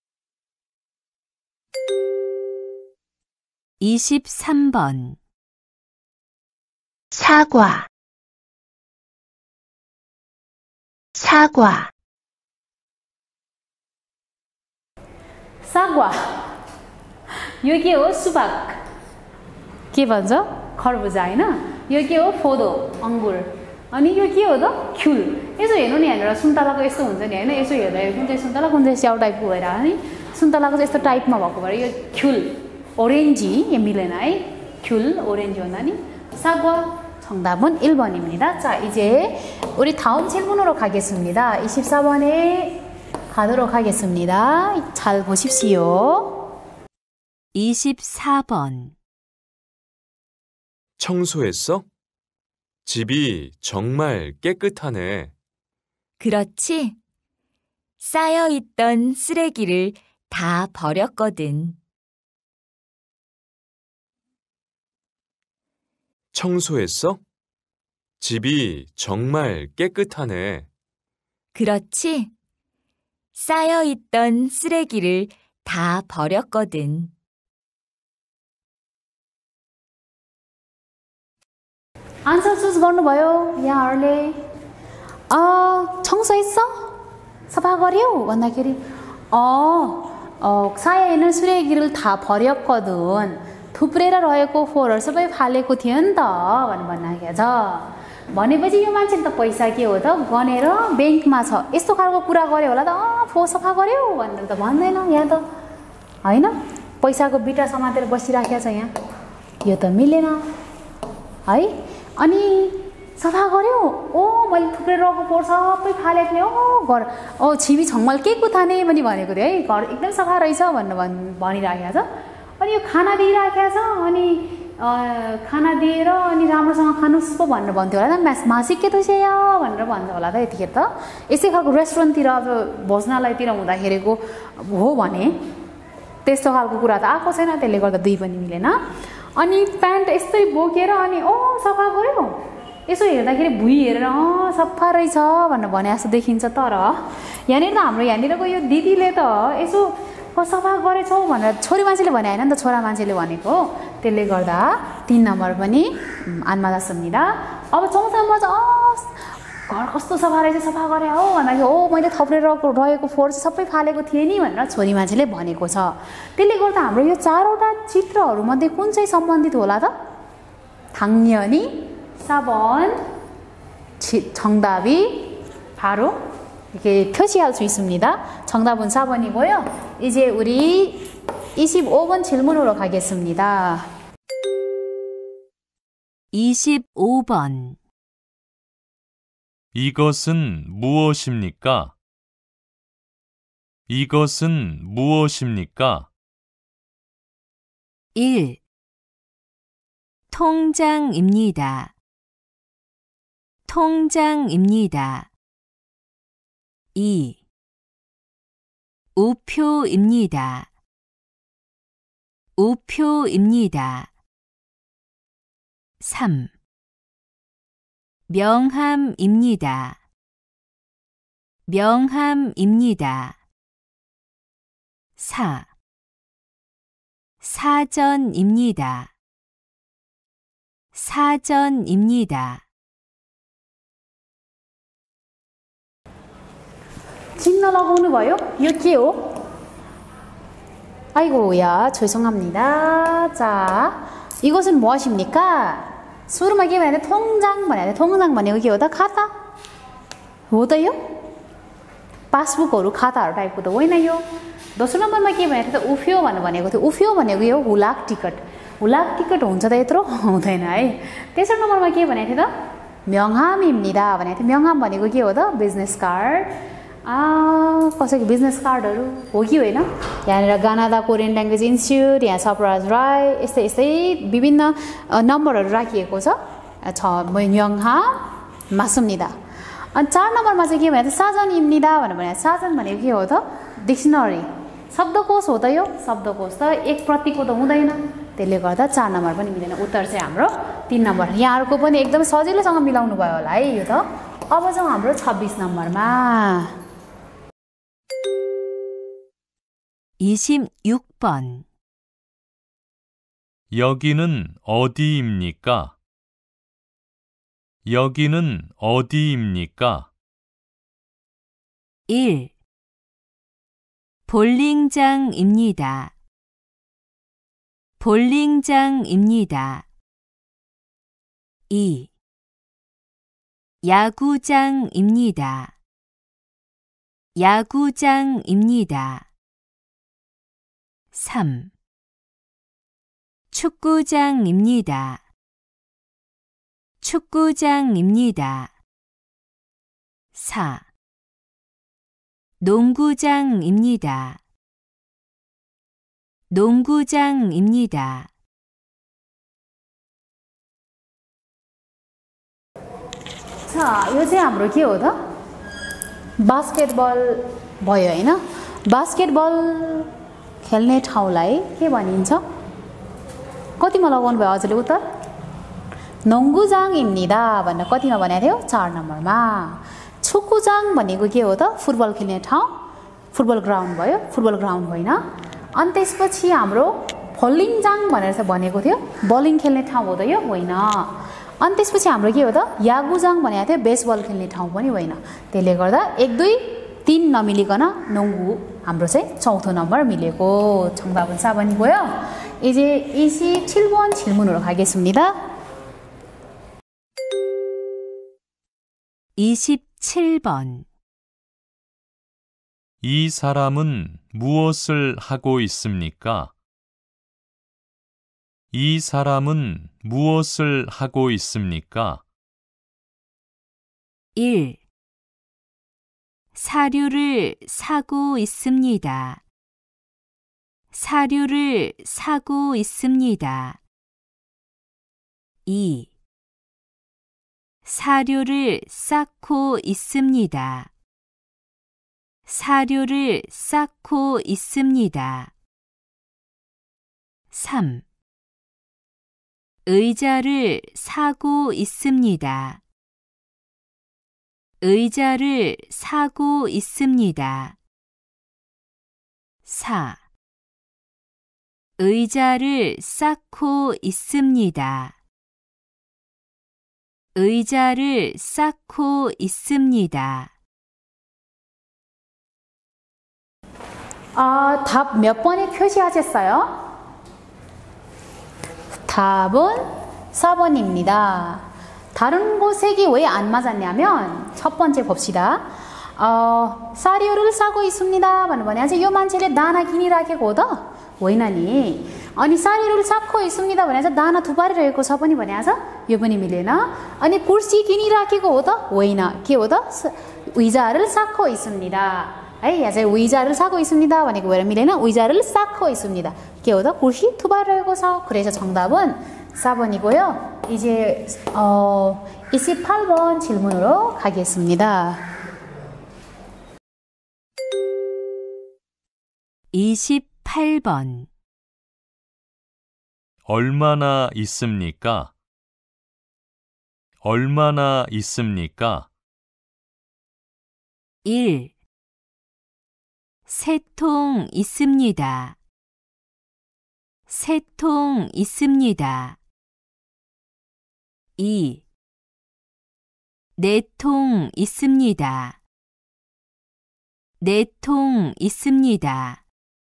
이십삼 번 사과 사과 सागवा यो के हो सुपाक के भन्छ खरबुजा हैन यो के हो फोदो अंगुर अनि यो के हो त ख्युल यसो हेर्नु नि यहाँनिर सुन्तलाको यस्तो हुन्छ नि हैन यसो हेर्दा कुन चाहिँ सुन्तला कुन चाहिँ स्याउ टाइपको भएर नि सुन्तलाको चाहिँ यस्तो टाइपमा भएको भएर यो ख्युल 오렌지 예 밀레나이 귤 오렌지 원하니 사과 정답은 일 번입니다. 자, 이제 우리 다음 질문으로 가겠습니다. 이십사 번에 가도록 하겠습니다. 잘 보십시오. 이십사 번 청소했어? 집이 정말 깨끗하네. 그렇지? 쌓여있던 쓰레기를 다 버렸거든. 청소했어? 집이 정말 깨끗하네. 그렇지? 쌓여있던 쓰레기를 다 버렸거든. आन्सर चुज गर्नुभयो यहाँहरूले 청소했어? सफा गर्यौ भन्दाखेरि अ 쌓여있는 쓰레기를 다 버렸거든. थुप्रेर रहेको फोहोरहरू सबै फालेको थियो नि त भनेर भन्नाखेर छ भनेपछि यो मान्छेले त पैसा के हो त गनेर ब्याङ्कमा छ यस्तो खालको कुरा गर्यो होला त अँ फोहोर सफा गर्यो भनेर त भन्दैन यहाँ त होइन पैसाको बिटा समातेर बसिराखेको छ यहाँ यो त मिलेन है अनि सफा गर्यो ओ मैले थुप्रेर रहेको फोहोर सबै फालेको नि ओ घर ओ छिबी छङ्मल के कुथाने पनि भनेको थियो है घर एकदम सफा रहेछ भनेर भन् भनिराखेको छ अनि यो खाना दिइराखेको छ अनि खाना दिएर अनि राम्रोसँग खानुस् पो भनेर भन्थ्यो होला त मास मासिक के त या भनेर भन्छ होला त यतिखेर त यसै खालको रेस्टुरेन्टतिर अब भोजनालयतिर हुँदाखेरिको हो भने त्यस्तो खालको कुरा त आएको छैन त्यसले गर्दा दुई पनि मिलेन अनि प्यान्ट यस्तै बोकेर अनि ओ सफा गर्यो यसो हेर्दाखेरि भुइँ हेरेर अँ सफा रहेछ भनेर भने जस्तो देखिन्छ तर यहाँनिर त हाम्रो यहाँनिरको यो दिदीले त यसो सफा गरेछौ भनेर छोरी मान्छेले भने होइन नि त छोरा मान्छेले भनेको त्यसले गर्दा तीन नम्बर पनि आन्मादा सुन्निदा अब चौथा नम्बर चाहिँ अँ घर कस्तो सफा रहेछ सफा गरे हो भन्दाखेरि ओ मैले थप्रेर रहेको फोहोर चाहिँ सबै फालेको थिएँ नि भनेर छोरी मान्छेले भनेको छ त्यसले गर्दा हाम्रो यो चारवटा चित्रहरूमध्ये कुन चाहिँ सम्बन्धित होला त 당연히 사 번 정답이 바로 이렇게 표시할 수 있습니다. 정답은 사 번이고요. 이제 우리 이십오 번 질문으로 가겠습니다. 이십오 번 이것은 무엇입니까? 이것은 무엇입니까? 일. 통장입니다. 통장입니다. 이. 우표입니다. 우표입니다. 삼. 명함입니다. 명함입니다. 사. 사전입니다. 사전입니다. चिन्ह लगाउनु भयो यो के हो 아이고야 죄송합니다. 자 이것은 무엇입니까? सुरुमा के भने 통장 भने 통장 भनेको के हो त खाता हो त यो पासबुकहरु खाताहरु टाइपको त होइन यो दोस्रो नम्बरमा के भनेको थियो उफ्यो भनेको थियो उफ्यो भनेको यो हुलाक टिकट हुलाक टिकट हुन्छ त यत्रो हुँदैन है तेस्रो नम्बरमा के भनेको थियो त 명함입니다 भनेको थियो 명함 भनेको के हो त बिजनेस कार्ड आ कसैको बिजनेस कार्डहरु हो कि होइन यहाँनिर गानादा कोरियन ल्याङ्ग्वेज इन्स्टिट्युट यहाँ सरप्राइज राय यस्तै यस्तै विभिन्न नम्बरहरु राखिएको छ छ 명함 맞습니다 अनि चार नम्बरमा चाहिँ के भने 사전입니다 भनेर 사전 भनेको के हो त डिक्सनरी शब्दकोश हो त यो शब्दकोश त एक प्रतिको त हुँदैन त्यसले गर्दा चार नम्बर पनि मिलेन उत्तर चाहिँ हाम्रो तीन नम्बर यहाँहरुको पनि एकदमै सजिलैसँग मिलाउनु भयो होला है यो त अब जाउँ हाम्रो छब्बीस नम्बरमा 이십육 번 여기는 어디입니까? 여기는 어디입니까? 일. 볼링장입니다. 볼링장입니다. 이. 야구장입니다. 야구장입니다. 삼. 축구장입니다. 축구장입니다. 사. 농구장입니다. 농구장입니다. 자, यो चाहिँ हाम्रो के हो त बास्केटबल भयो हैन बास्केटबल खेल्ने ठाउँलाई के भनिन्छ कतिमा लगाउनु भयो हजुरले उत्तर 농구장입니다 भनेर कतिमा भनेको थियो चार नम्बरमा 축구장 भनेको के हो त फुटबल खेल्ने ठाउँ फुटबल ग्राउन्ड भयो फुटबल ग्राउन्ड होइन अनि त्यसपछि हाम्रो बोलिङजाङ भनेर चाहिँ भनेको थियो बोलिङ खेल्ने ठाउँ हो त यो होइन अनि त्यसपछि हाम्रो के हो त यागुजाङ भनेको थियो बेसबल खेल्ने ठाउँ पनि होइन त्यसले गर्दा एक दुई तीन नमिलिकन 농구 हाम्रो चाहिँ चौथो नम्बर मिलेको 정답은 사 번이고요. 이제 이십칠 번 질문으로 가겠습니다. 이십칠 번 이 사람은 무엇을 하고 있습니까? 이 사람은 무엇을 하고 있습니까? 일. 사료를 사고 있습니다. 사료를 사고 있습니다. 이. 사료를 쌓고 있습니다. 사료를 쌓고 있습니다. 삼. 의자를 사고 있습니다. 의자를 사고 있습니다. 사. 의자를 쌓고 있습니다. 의자를 쌓고 있습니다. 아, 답 몇 번에 표시하셨어요? 답은 사 번입니다. 다른 곳색이 왜 안 맞았냐면 첫 번째 봅시다. 어, 사료를 사고 있습니다. भने चाहिँ यो मान्छेले दाना किनिराखेको हो त होइन नि अनि साडीहरू साक्खो 있습니다 भनेछ दाना थुपारिरहेको छ पनि भनेछ यो पनि मिलेन अनि कुर्सी किनिराखेको हो त होइन के हो त 의자를 쌓고 있습니다 है यहाँ चाहिँ 의자를 사고 있습니다 भनेको भएर मिलेन 의자를 쌓고 있습니다 के हो त कुर्सी थुपारिरहेको छ 그래서 정답은 사 번이고요 이제 어, 이십팔 번 질문으로 가겠습니다 이십팔 번 얼마나 있습니까? 얼마나 있습니까? 일. 세 통 있습니다. 세 통 있습니다. 이. 네 통 있습니다. 네 통 있습니다.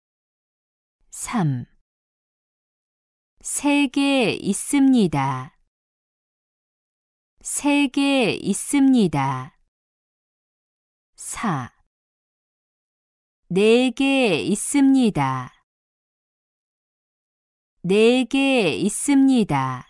삼. 세 개 있습니다. 세 개 있습니다. 사. 네 개 있습니다. 네 개 있습니다.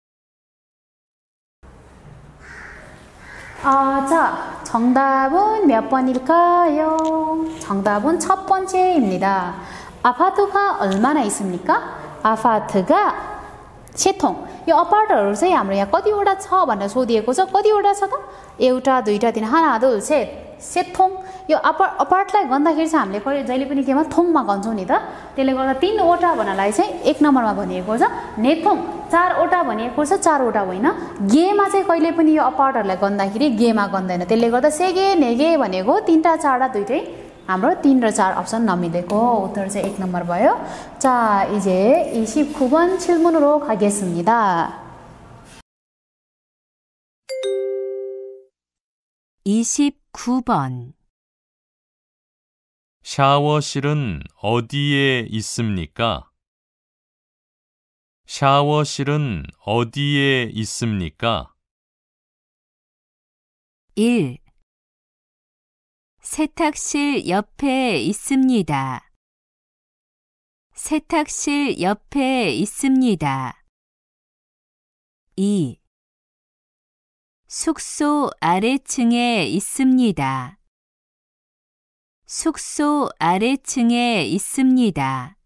아, 자, 정답은 몇 번일까요? 정답은 첫 번째입니다. 아파트가 얼마나 있습니까? 아파트가 세 통. यो अपार्टहरू चाहिँ हाम्रो यहाँ कतिवटा छ भनेर सोधिएको छ कतिवटा छ त एउटा दुईटा तीन हाना दुल सेट सेटथोङ यो अपा अपार्टलाई गन्दाखेरि चाहिँ हामीले कहिले जहिले पनि केमा थोङमा गन्छौँ नि त त्यसले गर्दा तीनवटा भन्नलाई चाहिँ एक नम्बरमा भनिएको छ नेथोङ चारवटा भनिएको छ चारवटा होइन गेमा चाहिँ कहिले पनि यो अपार्टहरूलाई गन्दाखेरि गेमा गन्दैन त्यसले गर्दा सेगे नेगे भनेको तीनटा चारवटा दुईटै हाम्रो तीन र चार अप्सन नमिलेको उत्तर चाहिँ एक नम्बर भयो. 자, 이제 이십구 번 질문으로 가겠습니다. 이십구 번 샤워실은 어디에 있습니까? 샤워실은 어디에 있습니까? 일. 세탁실 옆에 있습니다. 세탁실 옆에 있습니다. 이. 숙소 아래층에 있습니다. 숙소 아래층에 있습니다.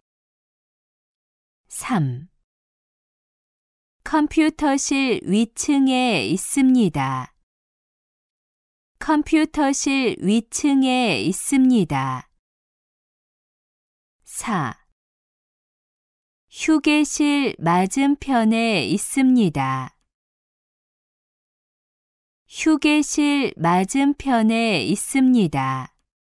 삼. 컴퓨터실 위층에 있습니다. 컴퓨터실 위층에 있습니다. 사. 휴게실 맞은편에 있습니다. 휴게실 맞은편에 있습니다.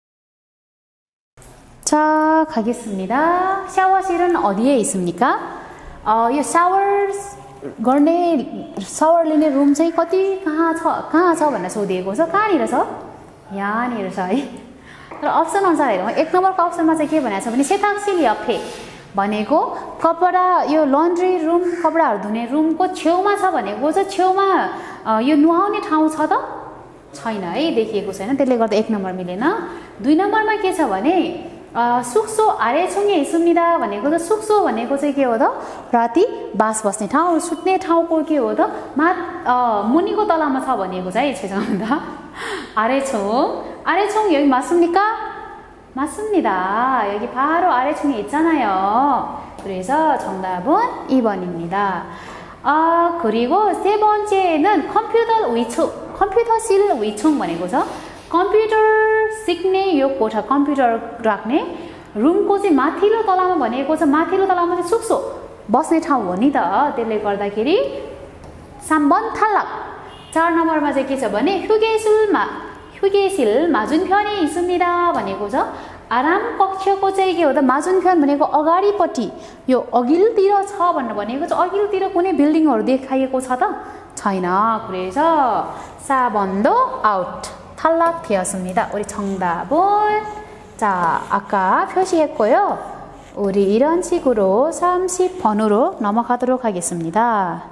자, 가겠습니다. 샤워실은 어디에 있습니까? 어, 이 샤워 गर्ने शावर लिने रुम चाहिँ कति कहाँ छ कहाँ छ भनेर सोधिएको छ कहाँनिर छ यहाँनिर छ है र अप्सन अनुसार हेरौँ एक नम्बरको अप्सनमा चाहिँ के भनेको छ भने सेताक्सिल यफे भनेको कपडा यो लन्ड्री रुम कपडाहरू धुने रुमको छेउमा छ भनेको चाहिँ छेउमा यो नुहाउने ठाउँ छ त छैन है देखिएको छैन त्यसले गर्दा एक नम्बर मिलेन दुई नम्बरमा के छ भने 숙소 아래층에 있습니다 भनेको त 숙소 भनेको चाहिँ के हो त राति बास बस्ने ठाउँ सुत्ने ठाउँको के हो त मा मुनिको तलामा छ भनेको चाहिँ 죄송합니다. 아래층 아래층 여기 맞습니까? 맞습니다. 여기 바로 아래층에 있잖아요. 그래서 정답은 이 번입니다. 아 그리고 세 번째는 컴퓨터 위층 컴퓨터실 위층 भनेको छ कम्प्युटर सिक्ने यो कोठा कम्प्युटर राख्ने रुमको चाहिँ माथिल्लो तलामा भनेको छ माथिल्लो तलामा चाहिँ सुक्सो बस्ने ठाउँ हो नि त त्यसले गर्दाखेरि 삼 번 탈락 चार नम्बरमा चाहिँ के छ भने 휴게실मा 휴게실 맞은편에 있습니다 भनेको छ आराम कक्षको चाहिँ के हो त 맞은편 भनेको अगाडिपट्टि यो अघिल्तिर छ भनेर भनेको छ अघिल्तिर कुनै बिल्डिङहरू देखाइएको छ त छैन 그래서 사 번도 아웃 탈락되었습니다. 우리 정답은 자 아까 표시했고요. 우리 이런 식으로 삼십 번으로 넘어가도록 하겠습니다.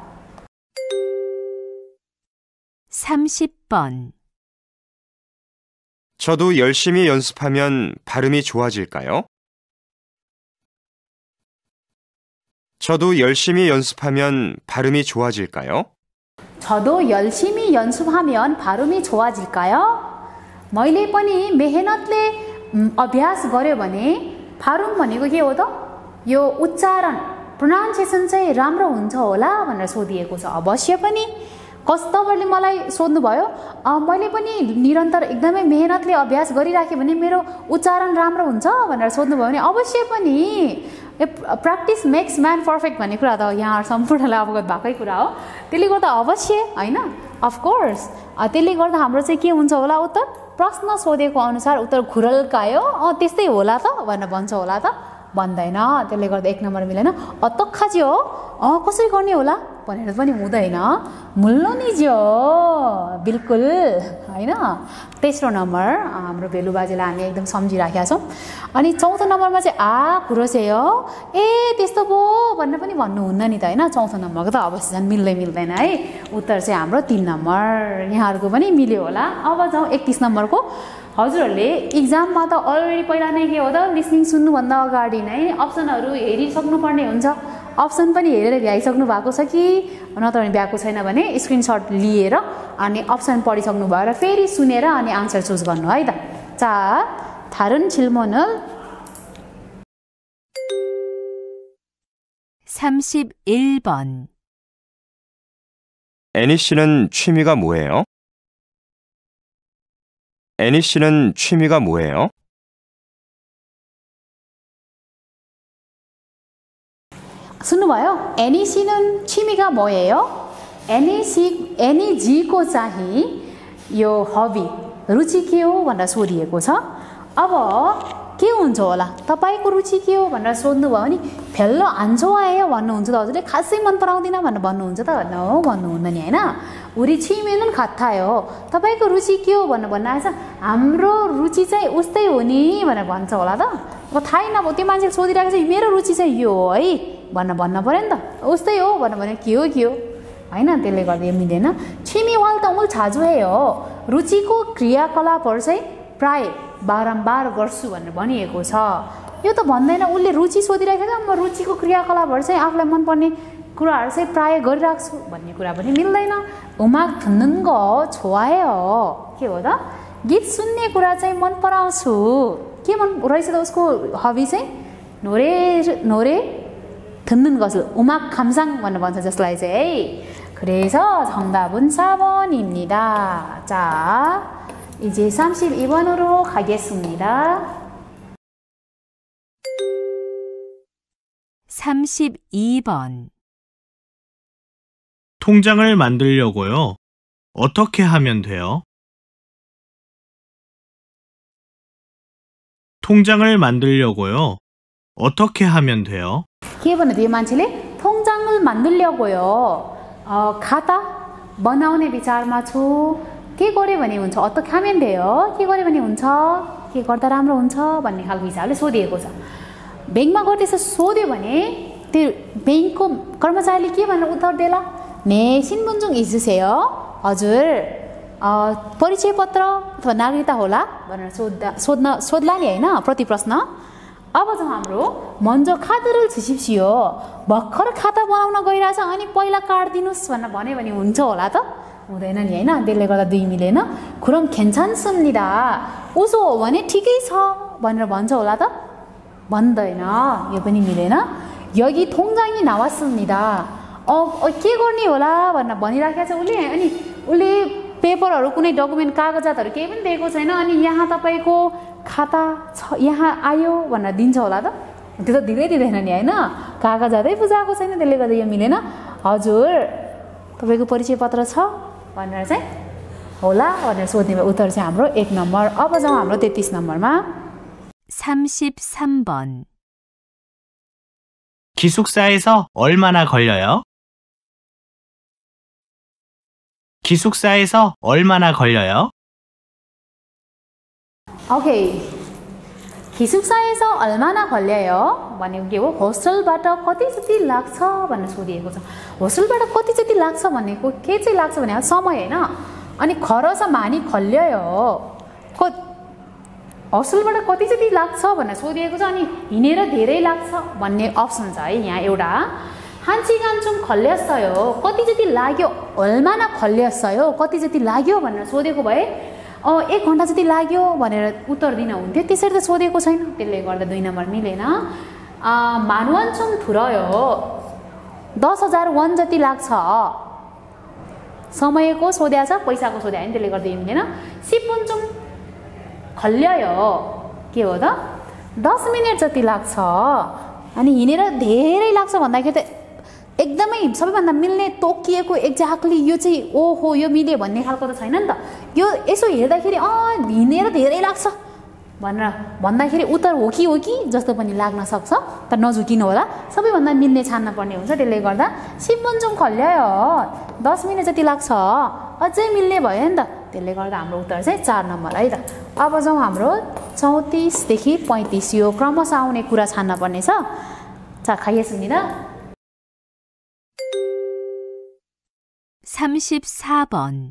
삼십 번 저도 열심히 연습하면 발음이 좋아질까요? 저도 열심히 연습하면 발음이 좋아질까요? 저도 열심히 연습하면 발음이 좋아질까요? मैले पनि मेहनतले अभ्यास गर्यो भने 발음 भनेको के हो त? यो उच्चारण प्रोनाउन्सिएसन चाहिँ राम्रो हुन्छ होला भनेर सोधिएको छ। अवश्य पनि कस तपाईले मलाई सोध्नुभयो मैले पनि निरन्तर एकदमै मेहनतले अभ्यास गरिराखेँ भने मेरो उच्चारण राम्रो हुन्छ भनेर सोध्नुभयो भने अवश्य पनि प्र्याक्टिस मेक्स म्यान पर्फेक्ट भन्ने कुरा त यहाँ सम्पूर्णलाई अवगत भएकै कुरा हो। त्यसले गर्दा अवश्य हैन अफकोर्स त्यसले गर्दा हाम्रो चाहिँ के हुन्छ होला उत्तर प्रश्न सोधेको अनुसार उत्तर घुरल्कायो अ त्यस्तै होला त भनेर भन्छ होला त भन्दैन। त्यसले गर्दा एक नम्बर मिलेन। अतक्खाजी हो अ कसरी गर्ने होला भनेर पनि हुँदैन मुल्लो निज्यो बिल्कुल हैन। तेस्रो नम्बर हाम्रो भेलु बाजेलाई हामी एकदम सम्झिराखेका छौँ। अनि चौथो नम्बरमा चाहिँ आ खुरोसेयो ए त्यस्तो पो भनेर पनि भन्नुहुन्न नि त हैन। चौथो नम्बरको त अवश्य झन् मिल्दै मिल्दैन है। उत्तर चाहिँ हाम्रो तीन नम्बर यहाँहरूको पनि मिल्यो होला। अब जाउँ एकतीस नम्बरको। हजुरहरूले इक्जाममा त अलरेडी पहिला नै के हो त लिसनिङ सुन्नुभन्दा अगाडि नै अप्सनहरू हेरिसक्नुपर्ने हुन्छ। अप्सन पनि हेरेर भ्याइसक्नु भएको छ कि नत्र भने भ्याएको छैन भने स्क्रिनसट लिएर अनि अप्सन पढिसक्नु भयो र फेरि सुनेर अनि आन्सर चुज गर्नु है त। 자, 다른 질문은 삼십일 번. 애니 씨는 취미가 뭐예요? 애니 씨는 취미가 뭐예요? सुन्नुभयो? 애니 씨는 취미가 뭐예요? 애니 씨, 애니 जीको चाहिँ यो हबी रुचि के हो भनेर सोधिएको छ। अब के हुन्छ होला तपाईको रुचि के हो भनेर सोध्नुभयो भने फेल्लो आन्सो आयो भन्नुहुन्छ त हजुरले खासै मन पराउँदिन भनेर भन्नुहुन्छ त नो भन्नुहुन्न नि हैन। उरी छिमेनन खाथायो तपाईको रुचि के हो भनेर भन्न आएछ हाम्रो रुचि चाहिँ उस्तै हो नि भनेर भन्छ होला त। अब थाहै नभयो त्यो मान्छेले सोधिरहेको छ मेरो रुचि चाहिँ यो हो है भनेर भन्न पर्यो नि त। उस्तै हो भनेर भने के हो के हो हैन। त्यसले गर्दा यो मिल्दैन। छिमीवाल त उल छाजुए हो रुचिको क्रियाकलापहरू चाहिँ प्राय बारम्बार गर्छु भनेर भनिएको छ। यो त भन्दैन उसले रुचि सोधिरहेको छ म रुचिको क्रियाकलापहरू चाहिँ आफूलाई मनपर्ने कुराहरू चाहिँ प्राय गरिराख्छु भन्ने कुरा पनि मिल्दैन। उमाग 듣는 거 좋아해요 के हो त गीत सुन्ने कुरा चाहिँ मन पराउँछु। के मन रहेछ त उसको हबी चाहिँ 노래 노래 듣는 것을 음악 감상 भनेर भन्छ जसलाई चाहिँ है। 그래서 정답은 사 번입니다. 자, 이제 삼십이 번으로 가겠습니다. 삼십이 번. 통장을 만들려고요. 어떻게 하면 돼요? 통장을 만들려고요. 어떻게 하면 돼요? के भन्नु त्यो मान्छेले 통장을 만들려고요. 어, खाता बनाउने विचारमा छु। के गर्यो भने हुन्छ 어떻게 하면 돼요? के गर्यो भने हुन्छ के गर्दा राम्रो हुन्छ भन्ने खालको हिसाबले सोधिएको छ। बैंकमा गएर त्यसो सोध्यो भने त्यो बैंकको कर्मचारीले के भनेर उत्तर देला 네 신분증 있으세요? हजुर परिचय पत्र अथवा नागरिकता होला भनेर सोध्दा सोध्न सोध्ला नि हैन प्रति प्रश्न। अब चाहिँ हाम्रो 먼저 카드를 주십시오. भर्खर खाता बनाउन गइरहेछ अनि पहिला कार्ड दिनुस् भनेर भन्यो भने हुन्छ होला त हुँदैन नि हैन। त्यसले गर्दा दुई मिलेन। 그럼 괜찮습니다. उसो हो भने ठिकै छ भनेर भन्छ होला त भन्दैन यो पनि मिलेन। 여기 통장이 나왔습니다. अ के गर्ने होला भनेर भनिराखेको छ उसले। अनि उसले पेपरहरू कुनै डकुमेन्ट कागजातहरू केही पनि दिएको छैन अनि यहाँ तपाईको खाता छ यहाँ आयो भनेर दिन्छ होला त त्यो त दिँदै दिँदैन नि हैन। कागजातै बुझाएको छैन त्यसले गर्दा यो मिलेन। हजुर तपाईको परिचय पत्र छ भनेर चाहिँ होला भनेर सोध्ने उत्तर चाहिँ हाम्रो एक नम्बर। अब जाउँ हाम्रो तेत्तीस नम्बरमा। 삼십삼 번. 기숙사에서 얼마나 걸려요? 기숙사에서 얼마나 걸려요? 오케이. 기숙사에서 얼마나 걸려요? भनेको के हो होस्टेलबाट कति जति लाग्छ भनेर सोधिएको छ। होस्टेलबाट कति जति लाग्छ भनेको के चाहिँ लाग्छ भने समय हैन। अनि खरच मानी खल्ययो को होस्टेलबाट कति जति लाग्छ भनेर सोधिएको छ। अनि हिँडेर धेरै लाग्छ भन्ने अप्सन छ है यहाँ एउटा। 한 시간 좀 걸렸어요. कति जति लाग्यो? 얼마나 걸렸어요? कति जति लाग्यो भनेर सोधेको भए अ एक घण्टा जति लाग्यो भनेर उत्तर दिन हुन्थ्यो। त्यसरी त सोधेको छैन। त्यसले गर्दा दुई नम्बर मिलेन। अ मानवन 좀 들어요. दस हजार वन जति लाग्छ। समयको सोध्या छ, पैसाको सोध्या हैन, त्यसले गर्दा मिलेन। 십 분 좀 걸려요. के हो त? दस मिनेट जति लाग्छ। अनि हिनेर धेरै लाग्छ भन्दाखेरि त एकदमै सबैभन्दा मिल्ने तोकिएको एक्ज्याक्टली यो चाहिँ ओहो यो मिल्यो भन्ने खालको त छैन नि त। यो यसो हेर्दाखेरि अ हिनेर धेरै लाग्छ भनेर भन्दाखेरि उत्तर हो कि हो कि जस्तो पनि लाग्न सक्छ। तर नझुकिनु होला, सबैभन्दा मिल्ने छान्न पर्ने हुन्छ। त्यसले गर्दा 십 분 좀 걸려요. दस मिनेट जति लाग्छ। अझै मिल्ने भयो नि त। त्यसले गर्दा हाम्रो उत्तर चाहिँ चार नम्बर है त। अब जाउँ हाम्रो चौतिस देखि पैँतिस यो क्रमशः आउने कुरा छान्न पर्ने छ। 자, 가겠습니다. 삼십사 번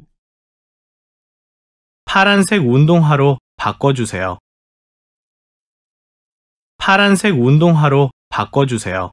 파란색 운동화로 바꿔주세요. 파란색 운동화로 바꿔주세요.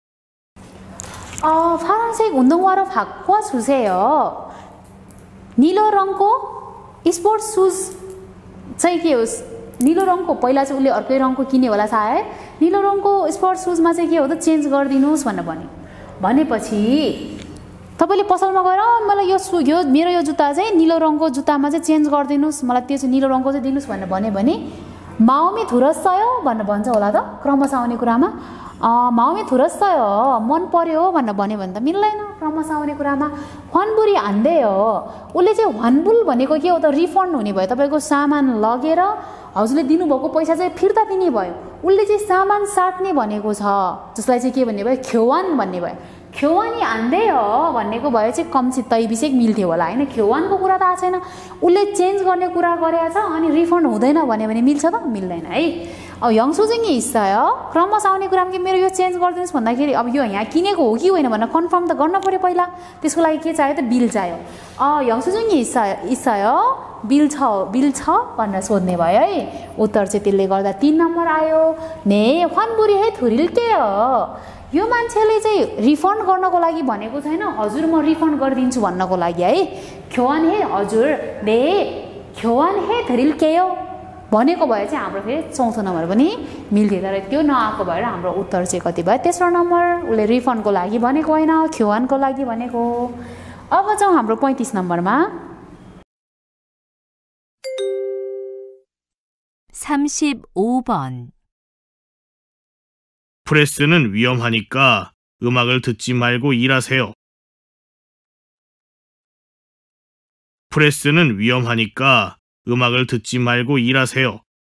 어, 파란색 운동화로 바꿔주세요. नीलो रङको स्पोर्ट्स सुज चाहिँ के होस्? नीलो रङको पहिला चाहिँ उसले अर्कै रङको किन्यो होला सायद। नीलो रङको स्पोर्ट्स सुजमा चाहिँ के हो त चेन्ज गरिदिनुहोस् भनेर भन्यो। भनेपछि तपाईले पसलमा गएर मलाई यो सु यो मेरो यो जुत्ता चाहिँ नीलो रङको जुत्तामा चाहिँ चेन्ज गरिदिनुहोस्, मलाई त्यो चाहिँ नीलो रङको चाहिँ दिनुहोस् भनेर भन्यो भने 마음이 들었어요 भनेर भन्छ होला त क्रमशः आउने कुरामा। 마음이 들었어요 मन पर्यो भनेर भन्यो भने त मिल्दैन क्रमशः आउने कुरामा। 환불이 안 돼요 उसले चाहिँ 환불 भनेको के हो त रिफन्ड हुने भयो। तपाईको सामान लगेर हजुरले दिनुभएको पैसा चाहिँ फिर्ता दिने भयो। उसले चाहिँ सामान साट्ने भनेको छ, जसलाई चाहिँ के भन्ने भयो? 교환 भन्ने भयो। 교환이 안 돼요 भनेको भयो चाहिँ कमसित तैबिसेक मिल्थ्यो होला हैन। 교환को कुरा त आएको छैन। उसले चेन्ज गर्ने कुरा गरेछ अनि रिफन्ड हुँदैन भन्यो भने मिल्छ त? मिल्दैन है। अब 영수증이 있어요 क्रमशः आउने कुरामा कि मेरो यो चेन्ज गरिदिनुहोस् भन्दाखेरि अब यो यहाँ किनेको हो कि होइन भनेर कन्फर्म त गर्न पर्यो पहिला। त्यसको लागि के चाहियो त? बिल चाहियो। अ 영수증이 있어요 있어요 बिल छ बिल छ भनेर सोध्ने भयो है। उत्तर चाहिँ त्यसले गर्दा तीन नम्बर आयो। ने 환불이 해드릴게요 यो मान्छेले चाहिँ रिफन्ड गर्नको लागि भनेको छैन, हजुर म रिफन्ड गरिदिन्छु भन्नको लागि है। 교환해 हजुर ने 교환해 드릴게요 भनेको भए चाहिँ हाम्रो फेरि चौथो नम्बर पनि मिल्थ्यो। तर त्यो नआएको भएर हाम्रो उत्तर चाहिँ कति भयो? तेस्रो नम्बर। उसले रिफन्डको लागि भनेको होइन, 교환को लागि भनेको। अब जाउँ हाम्रो पैँतिस नम्बरमा। 삼십오 번 프레스는 위험하니까 음악을 듣지 말고 일하세요. 프레스는 위험하니까 음악을 듣지 말고 일하세요.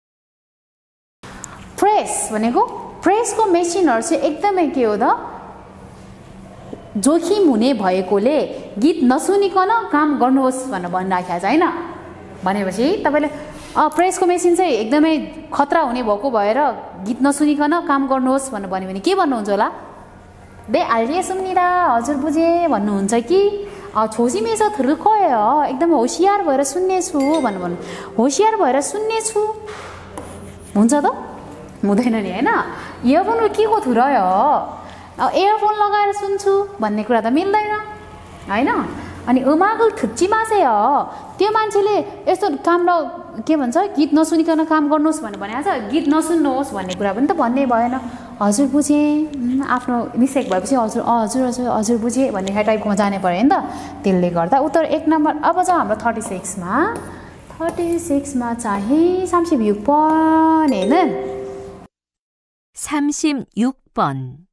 प्रेस भनेको प्रेसको मेसिनहरु चाहिँ एकदमै के हो त जोखिम हुने भएकोले गीत नसुनिकन काम गर्नुहोस् भनेर भनिराखेको छ हैन। भनेपछि तपाईले प्रेसको मेसिन चाहिँ एकदमै खतरा हुने भएको भएर गीत नसुनिकन काम गर्नुहोस् भनेर भन्यो भने के भन्नुहुन्छ होला? 네 알겠습니다 हजुर बुझे भन्नुहुन्छ कि 조심해서 들을 거예요 एकदम होशियार भएर सुन्नेछु भन्नु भन्नु। होशियार भएर सुन्नेछु हुन्छ त? हुँदैन नि हैन। इयरफोन के को 들어요 इयरफोन लगाएर सुन्छु भन्ने कुरा त मिल्दैन हैन। अनि 음악을 듣지 마세요 त्यो मान्छेले यस्तो काम र के भन्छ गीत नसुनिकन काम गर्नुहोस् भनेर भनेको छ। गीत नसुन्नुहोस् भन्ने कुरा पनि त भन्ने भएन। हजुर बुझे आफ्नो मिस्टेक भएपछि हजुर हजुर हजुर हजुर बुझे भन्ने टाइपकोमा जाने पर्यो नि त। त्यसले गर्दा उत्तर एक नम्बर। अब चाहिँ हाम्रो थर्टी सिक्समा थर्टी सिक्समा चाहिँ 삼십육 번에는 삼십육 번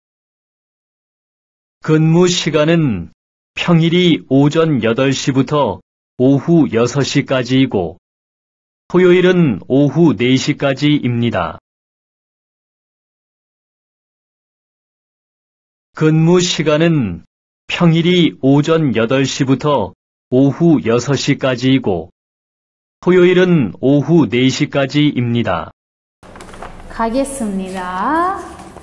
근무 시간은 평일이 오전 여덟 시부터 오후 여섯 시까지이고 토요일은 오후 네 시까지입니다. 근무 시간은 평일이 오전 여덟 시부터 오후 여섯 시까지이고 토요일은 오후 네 시까지입니다. 가겠습니다.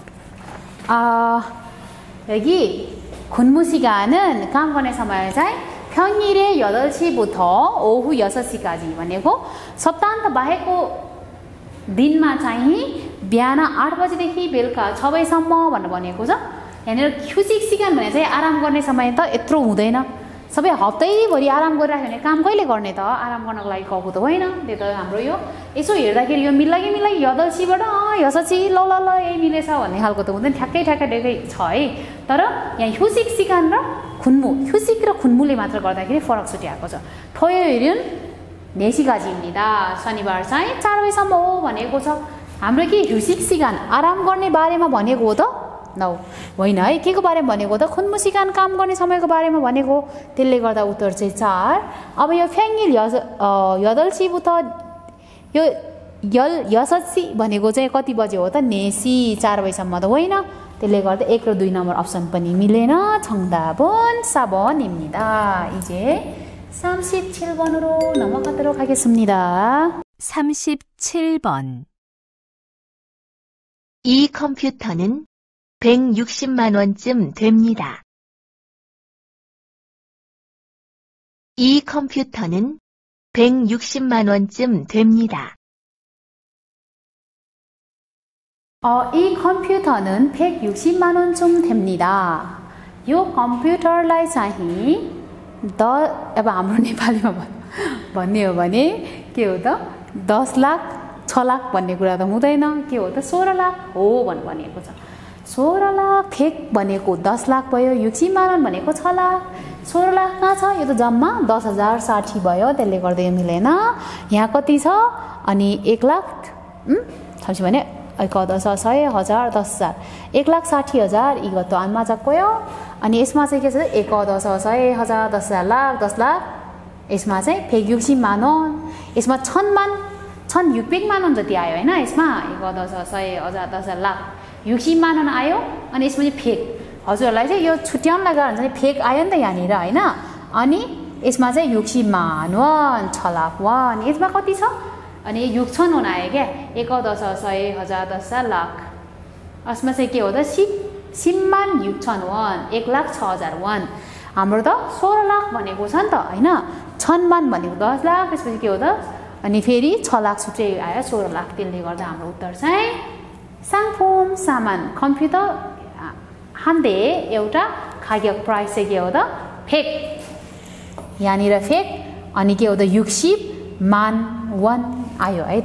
아, 여기 근무 시간은 काम गर्ने समय चाहिँ 평일에 여덟 시부터 오후 여섯 시까지 भनेको सप्ताहन्त बाहेकको दिनमा चाहिँ बिहान आठ बजेदेखि बेलुका छ बजेसम्म भनेर भनेको छ। यहाँनिर 휴식 시간 भने चाहिँ आराम गर्ने समय त यत्रो हुँदैन सबै हप्तैभरि आराम गरिराख्यो भने काम कहिले गर्ने त आराम गर्नको लागि गएको त होइन त्यो त हाम्रो यो यसो हेर्दाखेरि यो मिल्ला कि मिल्ला यदल्सीबाट अँ यसपछि ल ल ल यही मिलेछ भन्ने खालको त हुँदैन ठ्याक्कै ठ्याक्कै ठ्याक्कै छ है तर यहाँ 휴식 시간 र खुन्मु 휴식 र खुन्मुले मात्र गर्दाखेरि फरक छुट्याएको छ 토요일은 네 시까지입니다 शनिबार चाहिँ चार बजेसम्म हो भनेको छ हाम्रो के 휴식 시간 आराम गर्ने बारेमा भनेको हो त नौ होइन है के को बारेमा भनेको त खुन्मु सिकान काम गर्ने समयको बारेमा भनेको त्यसले गर्दा उत्तर चाहिँ चार अब यो फ्याङ्गिल यदल्सीबुत यो यल यससी भनेको चाहिँ कति बजे हो त नेसी चार बजेसम्म त होइन त्यसले गर्दा एक र दुई नम्बर अप्सन पनि मिलेन 정답은 사 번입니다 이제 삼십칠 번으로 넘어가도록 하겠습니다 삼십칠 번 이 컴퓨터는 백육십만 원쯤 됩니다. 이 컴퓨터는 백육십만 원쯤 됩니다. 어, 이 컴퓨터는 백육십만 원쯤 됩니다. यो कम्प्युटरलाई चाहिँ द अब हाम्रो नेपालीमा भन्ने हो भने के हो त दस लाख छ लाख भन्ने कुरा त हुँदैन के हो त सोह्र लाख हो भन्नु भनेको छ सोह्र लाख फेक भनेको दस लाख भयो युक्सीमान भनेको छ लाख सोह्र लाख कहाँ छ यो त जम्मा दस हजार साठी भयो त्यसले गर्दा यो मिलेन यहाँ कति छ अनि एक लाख थाहा भने एक दस सय हजार दस हजार एक लाख साठी हजार 이것도 안 맞았고요 अनि यसमा चाहिँ के छ एक दस सय हजार दस हजार लाख दस लाख यसमा चाहिँ 백육십만 원 यसमा 천만 천육백만 원 जति आयो हैन यसमा एक दस सय हजार दस हजार लाख 육십만 원 आयो अनि यसमा चाहिँ फेक हजुरहरुलाई चाहिँ यो छुट्याउनलाई गाह्रो हुन्छ नि फेक आयो नि त यहाँनिर हैन अनि यसमा चाहिँ 육십만 원 छ लाख 원 यसमा कति छ अनि 육천 원 आयो क्या एक दस सय हजार दस हजार लाख यसमा चाहिँ के हो त 십만 육천 원 एक लाख छ हजार वन हाम्रो त सोह्र लाख भनेको छ नि त हैन 천만 भनेको दस लाख त्यसपछि के हो त अनि फेरि छ लाख छुट्टै आयो सोह्र लाख त्यसले गर्दा हाम्रो उत्तर चाहिँ 상품 सामान कम्प्युटर 한 대에 एउटा 가격 प्राइस चाहिँ के हो त फेक यहाँनिर फेक अनि के हो त 육십만 원 आयो है त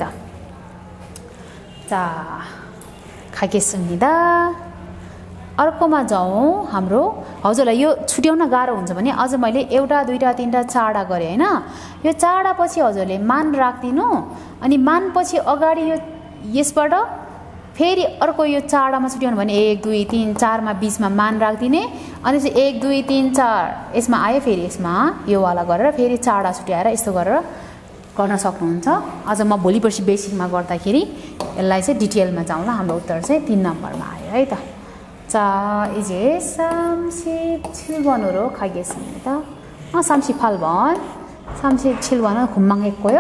자 가겠습니다 अर्कोमा जाउँ हाम्रो हजुरलाई यो छुट्याउन गाह्रो हुन्छ भने अझ मैले एउटा दुईटा तीनटा चारवटा गरे हैन यो चारवटा पछि हजुरले मान राख्दिनु अनि मान पछि अगाडि यो यसबाट फेरि अर्को यो चारवटामा छुट्याउनु भने एक दुई तीन चार मा बीचमा मान राख्दिने अनि चाहिँ एक दुई तीन चार यसमा आयो फेरि यसमा यो वाला गरेर फेरि चारवटा छुट्याएर यस्तो गरेर गर्न सक्नुहुन्छ अझ म भोलि पर्सि बेसिकमा गर्दाखेरि यसलाई चाहिँ डिटेलमा जाउँला हाम्रो उत्तर चाहिँ तीन नम्बरमा आयो है त 자, 이제 삼십칠 번으로 가겠습니다. 아, 삼십팔 번. 삼십칠 번은 금방 했고요.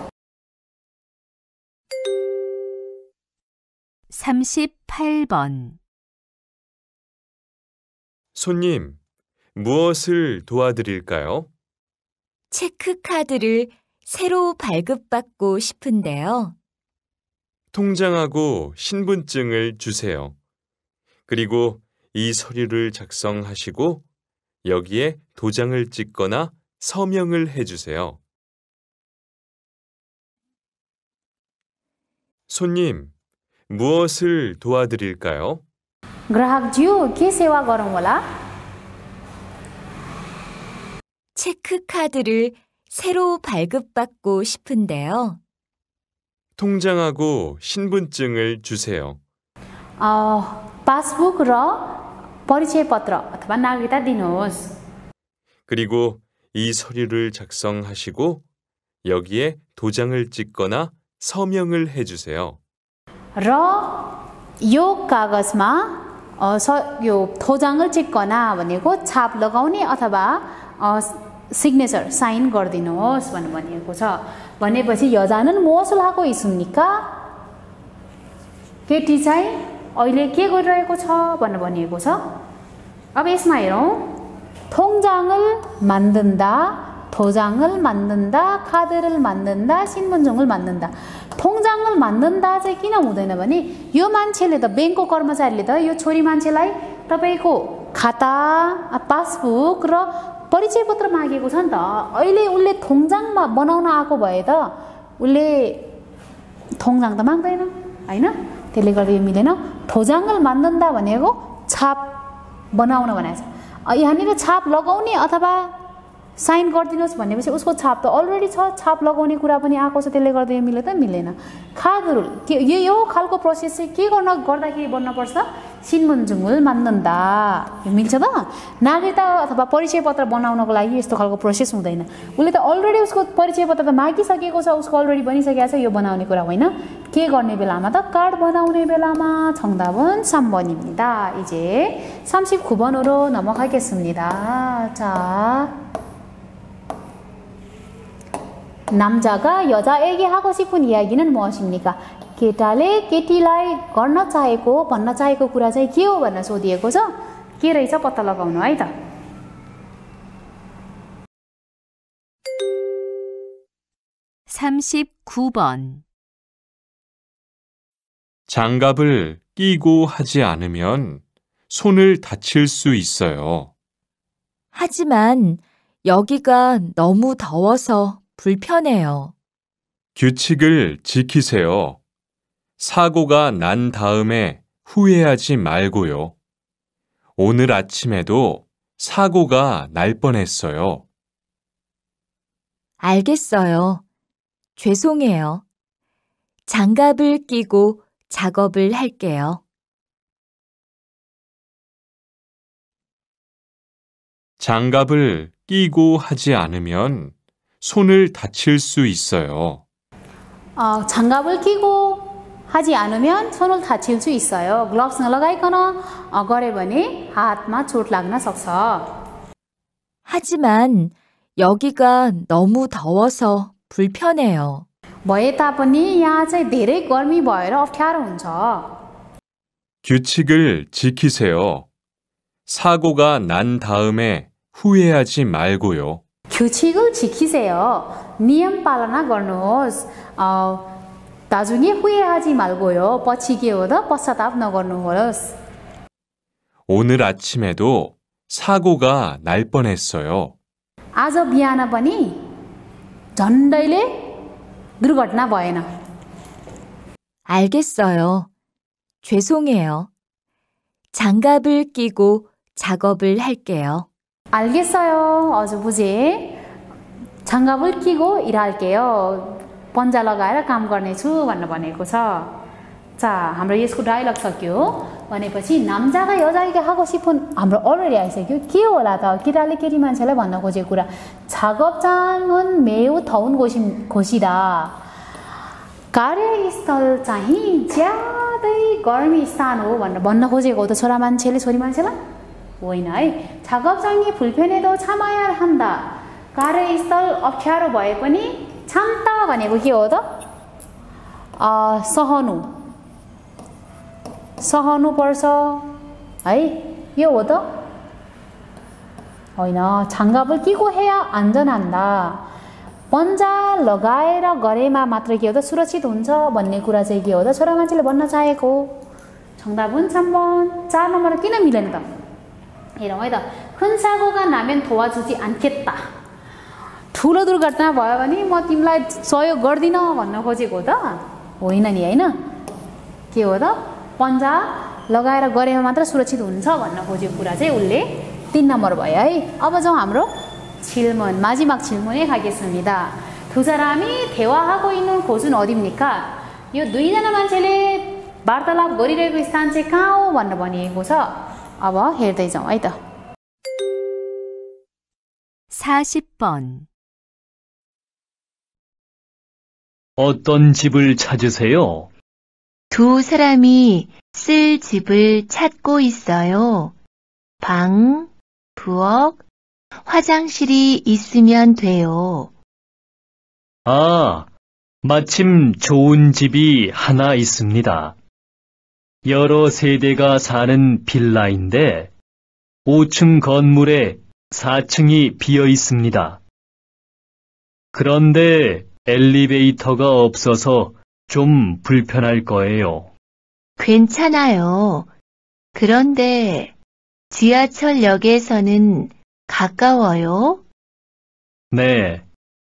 삼십팔 번. 손님, 무엇을 도와드릴까요? 체크카드를 새로 발급받고 싶은데요. 통장하고 신분증을 주세요. 그리고 이 서류를 작성하시고 여기에 도장을 찍거나 서명을 해주세요. 손님, 무엇을 도와드릴까요? ग्राहकज्यू के सेवा गरौँ होला? 체크카드를 새로 발급받고 싶은데요. 통장하고 신분증을 주세요. 어, पासबुक र परिचय पत्र अथवा नागरिकता दिनुहोस्. 그리고 이 서류를 작성하시고 여기에 도장을 찍거나 서명을 해주세요. र यो कागजमा अ, स, यो 도장을 찍거나 भनेको छाप लगाउने अथवा सिग्नेचर साइन गरिदिनुहोस् भन्नु भनिएको छ. भनेपछि 여자는 무엇을 하고 있습니까? केटी चाहिँ अहिले के गरिरहेको छ भन्नु भनिएको छ. अब यसमा हेरौँ. 통장을 만든다, 도장을 만든다, 카드를 만든다, 신분증을 만든다. 통장을 만든다 चाहिँ किन हुँदैन भने यो मान्छेले त बैंकको कर्मचारीले त यो छोरी मान्छेलाई तपाईँको खाता पासबुक र परिचय पत्र मागेको छ नि त अहिले उसले थोङजाङमा बनाउन आएको भए त उसले थोङजाङ त माग्दैन हैन त्यसले गर्दा यो मिलेन थोजाङ्गल मानदण्ड भनेको छाप बनाउन भनेको छ यहाँनिर छाप लगाउने अथवा साइन गरिदिनुहोस् भनेपछि उसको छाप त अलरेडी छ छाप लगाउने कुरा पनि आएको छ त्यसले गर्दा यो मिले त मिलेन खादरुल के यो यो खालको प्रोसेस चाहिँ के गर्न गर्दाखेरि बन्नुपर्छ सिन्मुन्जुङुल मानदण्ड यो मिल्छ त नागरिकता अथवा परिचय पत्र बनाउनको लागि यस्तो खालको प्रोसेस हुँदैन उसले त अलरेडी उसको परिचय पत्र त मागिसकेको छ उसको अलरेडी बनिसकेको छ यो बनाउने कुरा होइन के गर्ने बेलामा त कार्ड बनाउने बेलामा 정답은 삼 번입니다. 이제 삼십구 번으로 넘어가겠습니다. 자 남자가 여자에게 하고 싶은 이야기는 무엇입니까? केटाले केटीलाई गर्न चाहेको भन्न चाहेको कुरा चाहिँ के हो भनेर सोधिएको छ के रहेछ पत्ता लगाउनु है त 삼십구 번 장갑을 끼고 하지 않으면 손을 다칠 수 있어요. 하지만 여기가 너무 더워서 불편해요. 규칙을 지키세요. 사고가 난 다음에 후회하지 말고요. 오늘 아침에도 사고가 날 뻔했어요. 알겠어요. 죄송해요. 장갑을 끼고 작업을 할게요. 장갑을 끼고 하지 않으면 손을 다칠 수 있어요. 어, 장갑을 끼고 하지 않으면 손을 다칠 수 있어요. ग्लोभ्स नलगाइकन गरे भने हातमा चोट लाग्न सक्छ. 하지만 여기가 너무 더워서 불편해요. भए तापनि यहाँ चाहिँ धेरै गर्मी भएर अप्ठ्यारो हुन्छ. 규칙을 지키세요. 사고가 난 다음에 후회하지 말고요. 규칙을 지키세요. नियम पालना गर्नुहोस्. अ, 나중에 후회하지 말고요. पछि के हो त पश्चाताप नगर्नुहोस्. 오늘 아침에도 사고가 날 뻔했어요. आज बिहान पनि झन्डैले दुर्घटना भएन. 알겠어요. 죄송해요. 장갑을 끼고 작업을 할게요. 알겠어요. अझ बुझे. 장갑을 끼고 일할게요. पन्जा लगाएर काम गर्नेछु भनेर भनेको छ. 자, हाम्रो यसको डायलग सक्यो. भनेपछि 남자가 여자에게 하고 싶은 हाम्रो अलरेडी आइसक्यो. के होला त? केटाले केटी मान्छेलाई भन्न खोजेको कुरा. 작업장은 매우 더운 곳이, 곳이다. कार्यस्थल चाहिँ ज्यादै गर्मी स्थान हो भनेर भन्न खोजेको हो त छोरा मान्छेले छोरी मान्छेलाई? होइन है. 작업장이 불편해도 참아야 한다. कार्यस्थल अप्ठ्यारो भए पनि 참다 भनेको के हो त? अ, सहनु. सहनु पर्छ है. यो हो त? होइन. 장갑을 끼고 해야 안전한다. पन्जा लगाएर गरेमा मात्र के हो त सुरक्षित हुन्छ भन्ने कुरा चाहिँ के हो त छोरा मान्छेले भन्न चाहेको. 정답은 삼 번. चार नम्बर किन मिलेन त? हेरौँ है त. 큰 사고가 나면 도와주지 않겠다. ठुलो दुर्घटना भयो भने म तिमीलाई सहयोग गर्दिन भन्न खोजेको हो त? होइन नि हैन. के हो त? पन्जा लगाएर गरेमा मात्र सुरक्षित हुन्छ भन्न खोजेको कुरा चाहिँ उसले तीन नम्बर भयो है. अब जाउँ हाम्रो 질문, 마지막 질문에 가겠습니다. 두 사람이 대화하고 있는 곳은 어디입니까? 요 दुईजना मान्छेले वार्तालाप गरिरहेको स्थान चाहिँ कहाँ हो भनेर भनिएको छ. अब हेर्दै जाउँ है त. 사십 번 어떤 집을 찾으세요? 두 사람이 쓸 집을 찾고 있어요. 방, 부엌, 화장실이 있으면 돼요. 아, 마침 좋은 집이 하나 있습니다. 여러 세대가 사는 빌라인데 오 층 건물에 사 층이 비어 있습니다. 그런데 엘리베이터가 없어서 좀 불편할 거예요. 괜찮아요. 그런데 지하철역에서는 가까워요? 네.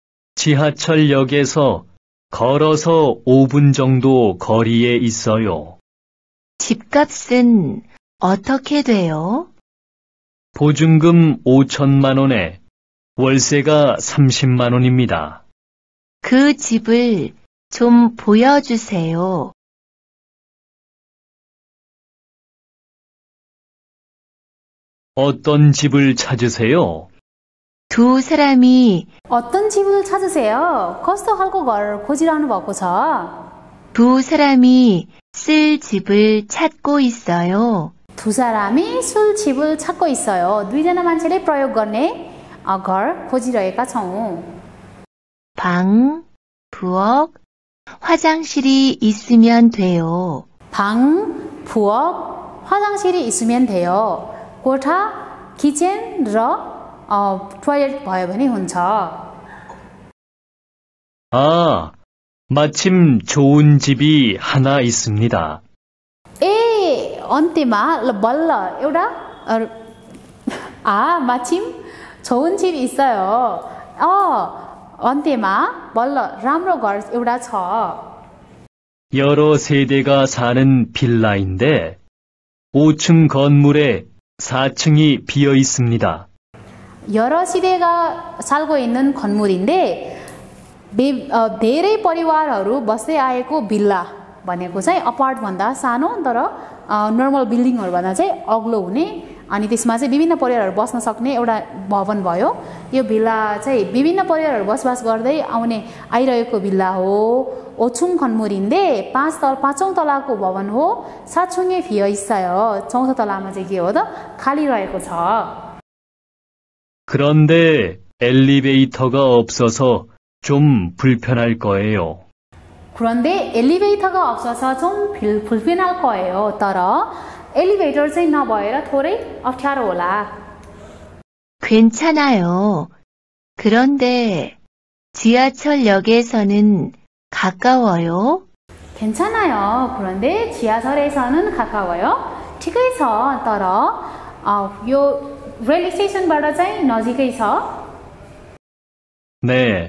지하철역에서 걸어서 오 분 정도 거리에 있어요. 집값은 어떻게 돼요? 보증금 오천만 원에 월세가 삼십만 원입니다. 그 집을 좀 보여주세요. 어떤 집을 찾으세요? 두 사람이 어떤 집을 찾으세요? कस्तो खालको घर खोजिरहनु भएको छ? 두 사람이 쓸 집을 찾고 있어요. 두 사람이 술 집을 찾고 있어요. दुईजना मान्छेले प्रयोग गर्ने अ, घर खोजिरहेका छौँ. 방, 부엌, 화장실이 있으면 돼요. 방, 부엌, 화장실이 있으면 돼요. कोठा, किचन र 어, टोयलेट भयो भने हुन्छ. 아, 마침 좋은 집이 하나 있습니다. ए अन्त्यमा ल बल्ल एउटा अ, आ 마침 좋은 집 있어요. 어 अन्त्यमा बल्ल राम्रो घर एउटा छ. 여러 세대가 사는 빌라인데 오 층 건물에 사 층이 비어 있습니다. 여러 시대가 살고 있는 건물인데 बे- अ, धेरै परिवारहरू बस्दै आएको बिल्ला भनेको चाहिँ अपार्ट भन्दा सानो तर नर्मल बिल्डिङहरू भन्दा चाहिँ अग्लो हुने अनि त्यसमा चाहिँ विभिन्न परिवारहरू बस्न सक्ने एउटा भवन भयो. यो भिल्ला चाहिँ विभिन्न परिवारहरू बसोबास गर्दै आउने आइरहेको भिल्ला हो. 오층 건물인데 पाँच तल पाँचौं तलाको भवन हो. 사층에 비어 있어요. चौथो तलामा चाहिँ के हो त खाली रहेको छ. 그런데 엘리베이터가 없어서 좀 불편할 거예요. 그런데 엘리베이터가 없어서 좀 불- 불편할 거예요. तर 엘리베이터 चाहिँ नभएर थोरै अप्ठ्यारो होला. 괜찮아요. 그런데 지하철역에서는 가까워요? 괜찮아요. 그런데 지하철에서는 가까워요. ठिकै छ तर अ, यो रेल स्टेसनबाट चाहिँ नजिकै छ. 네.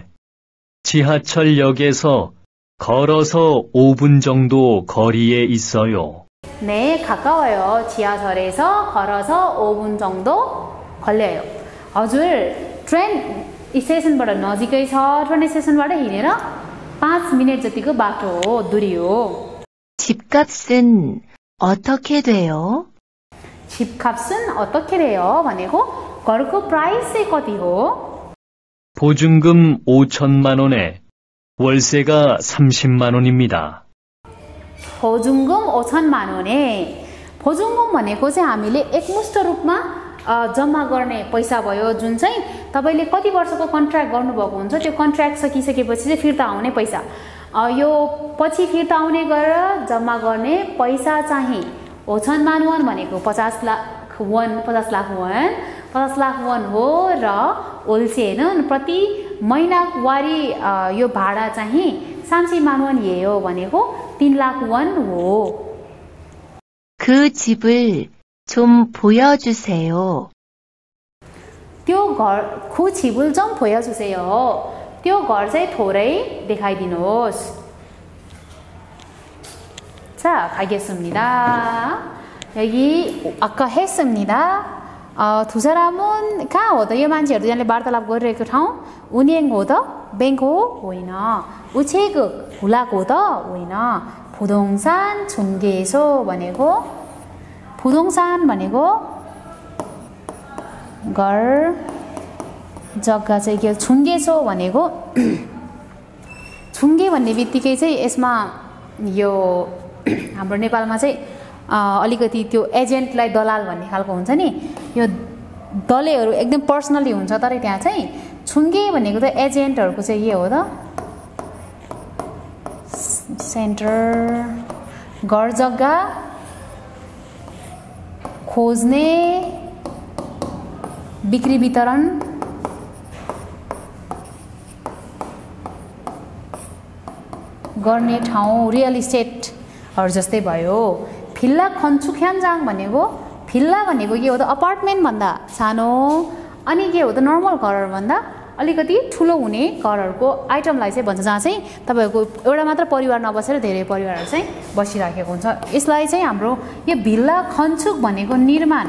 지하철역에서 걸어서 오 분 정도 거리에 있어요. 네, 가까워요. 지하철에서 걸어서 오 분 정도 걸려요. हजुर ट्रेन स्टेसनबाट नजिकै छ. ट्रेन स्टेसनबाट हिँडेर पाँच मिनट जतिको बाटो हो, दूरी हो. 집값은 어떻게 돼요? 집값은 어떻게 돼요? भनेको घरको प्राइस चाहिँ कति हो? 보증금 오천만 원에 월세가 삼십만 원입니다. 보증금 오천만 원에 보증금 भनेको चाहिँ हामीले एकमुष्ट रूपमा अ, जम्मा गर्ने पैसा भयो जुन चाहिँ तपाईले कति वर्षको कन्ट्र्याक्ट गर्नुभएको हुन्छ त्यो कन्ट्र्याक्ट सकिसकेपछि चाहिँ फिर्ता आउने पैसा. अ, यो पछि फिर्ता आउने गरेर जम्मा गर्ने पैसा चाहिँ ओछनमान वन भनेको पचास लाख वन पचास लाख वन पचास लाख वन हो र ओल्सेनन् प्रति महिनावारी अ, यो भाडा चाहिँ 삼십만 원이에요 भनेको तीन लाख वन हो. 그 집을 좀 보여주세요. त्यो घर खु छिबुल जम 보여주세요. त्यो घर चाहिँ थोरै देखाइदिनुहोस्. 자, 가겠습니다. 여기 아까 했습니다. 어, 두 사람은 कहाँ हो त यो मान्छेहरु दुईजनाले वार्तालाप गरिरहेको ठाउँ उनिङ हो त बैंक हो होइन 우체국 구락 हो त होइन 부동산 중개소 भनेको 부동산 भनेको घर जग्गा चाहिँ के 중개소 भनेको 중개 भन्ने बित्तिकै चाहिँ यसमा यो हाम्रो नेपालमा चाहिँ अ, अलिकति त्यो एजेन्टलाई दलाल भन्ने खालको हुन्छ नि यो दलेहरू एकदम पर्सनली हुन्छ तर त्यहाँ चाहिँ छुङ्गे भनेको त एजेन्टहरूको चाहिँ के हो त सेन्टर घर जग्गा खोज्ने बिक्री वितरण गर्ने ठाउँ रियल इस्टेटहरू जस्तै भयो. फिल्ला खन्चुख्यान्जाङ भनेको भिल्ला भनेको के हो त अपार्टमेन्ट भन्दा सानो अनि के हो त नर्मल घर भन्दा अलिकति ठुलो हुने घरहरूको आइटमलाई चाहिँ भन्छ जहाँ चाहिँ तपाईँको एउटा मात्र परिवार नबसेर धेरै परिवारहरू चाहिँ बसिराखेको हुन्छ यसलाई चाहिँ हाम्रो यो भिल्ला खन्छुक भनेको निर्माण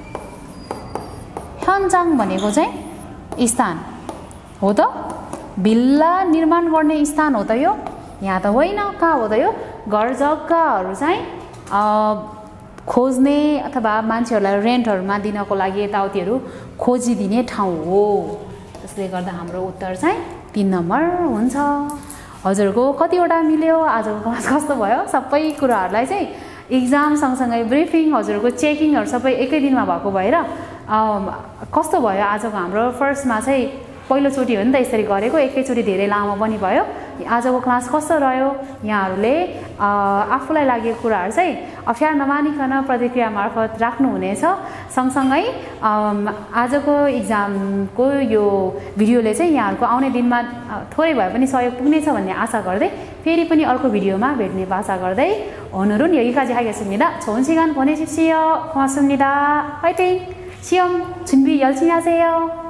현장 भनेको चाहिँ स्थान हो त भिल्ला निर्माण गर्ने स्थान हो त यो यहाँ त होइन कहाँ हो त यो घर जग्गाहरू चाहिँ खोज्ने अथवा मान्छेहरूलाई रेन्टहरूमा दिनको लागि यताउतिहरू खोजिदिने ठाउँ हो त्यसले गर्दा हाम्रो उत्तर चाहिँ तीन नम्बर हुन्छ हजुरको कतिवटा मिल्यो आजको क्लास कस्तो भयो सबै कुराहरूलाई चाहिँ एक्जाम सँगसँगै ब्रिफिङ हजुरको चेकिङहरू सबै एकै दिनमा भएको भएर कस्तो भयो आजको हाम्रो फर्स्टमा चाहिँ पहिलोचोटि हो नि त यसरी गरेको एकैचोटि धेरै लामो पनि भयो आजको क्लास कस्तो रह्यो यहाँहरूले आफूलाई लागेको कुराहरू चाहिँ अप्ठ्यारो नमानिकन प्रतिक्रिया मार्फत राख्नुहुनेछ सँगसँगै आजको इक्जामको यो भिडियोले चाहिँ यहाँहरूको आउने दिनमा थोरै भए पनि सहयोग पुग्नेछ भन्ने आशा गर्दै फेरि पनि अर्को भिडियोमा भेट्ने आशा गर्दै 오늘은 여기까지 하겠습니다. 좋은 시간 보내십시오. 고맙습니다. 화이팅! 시험 준비 열심히 하세요.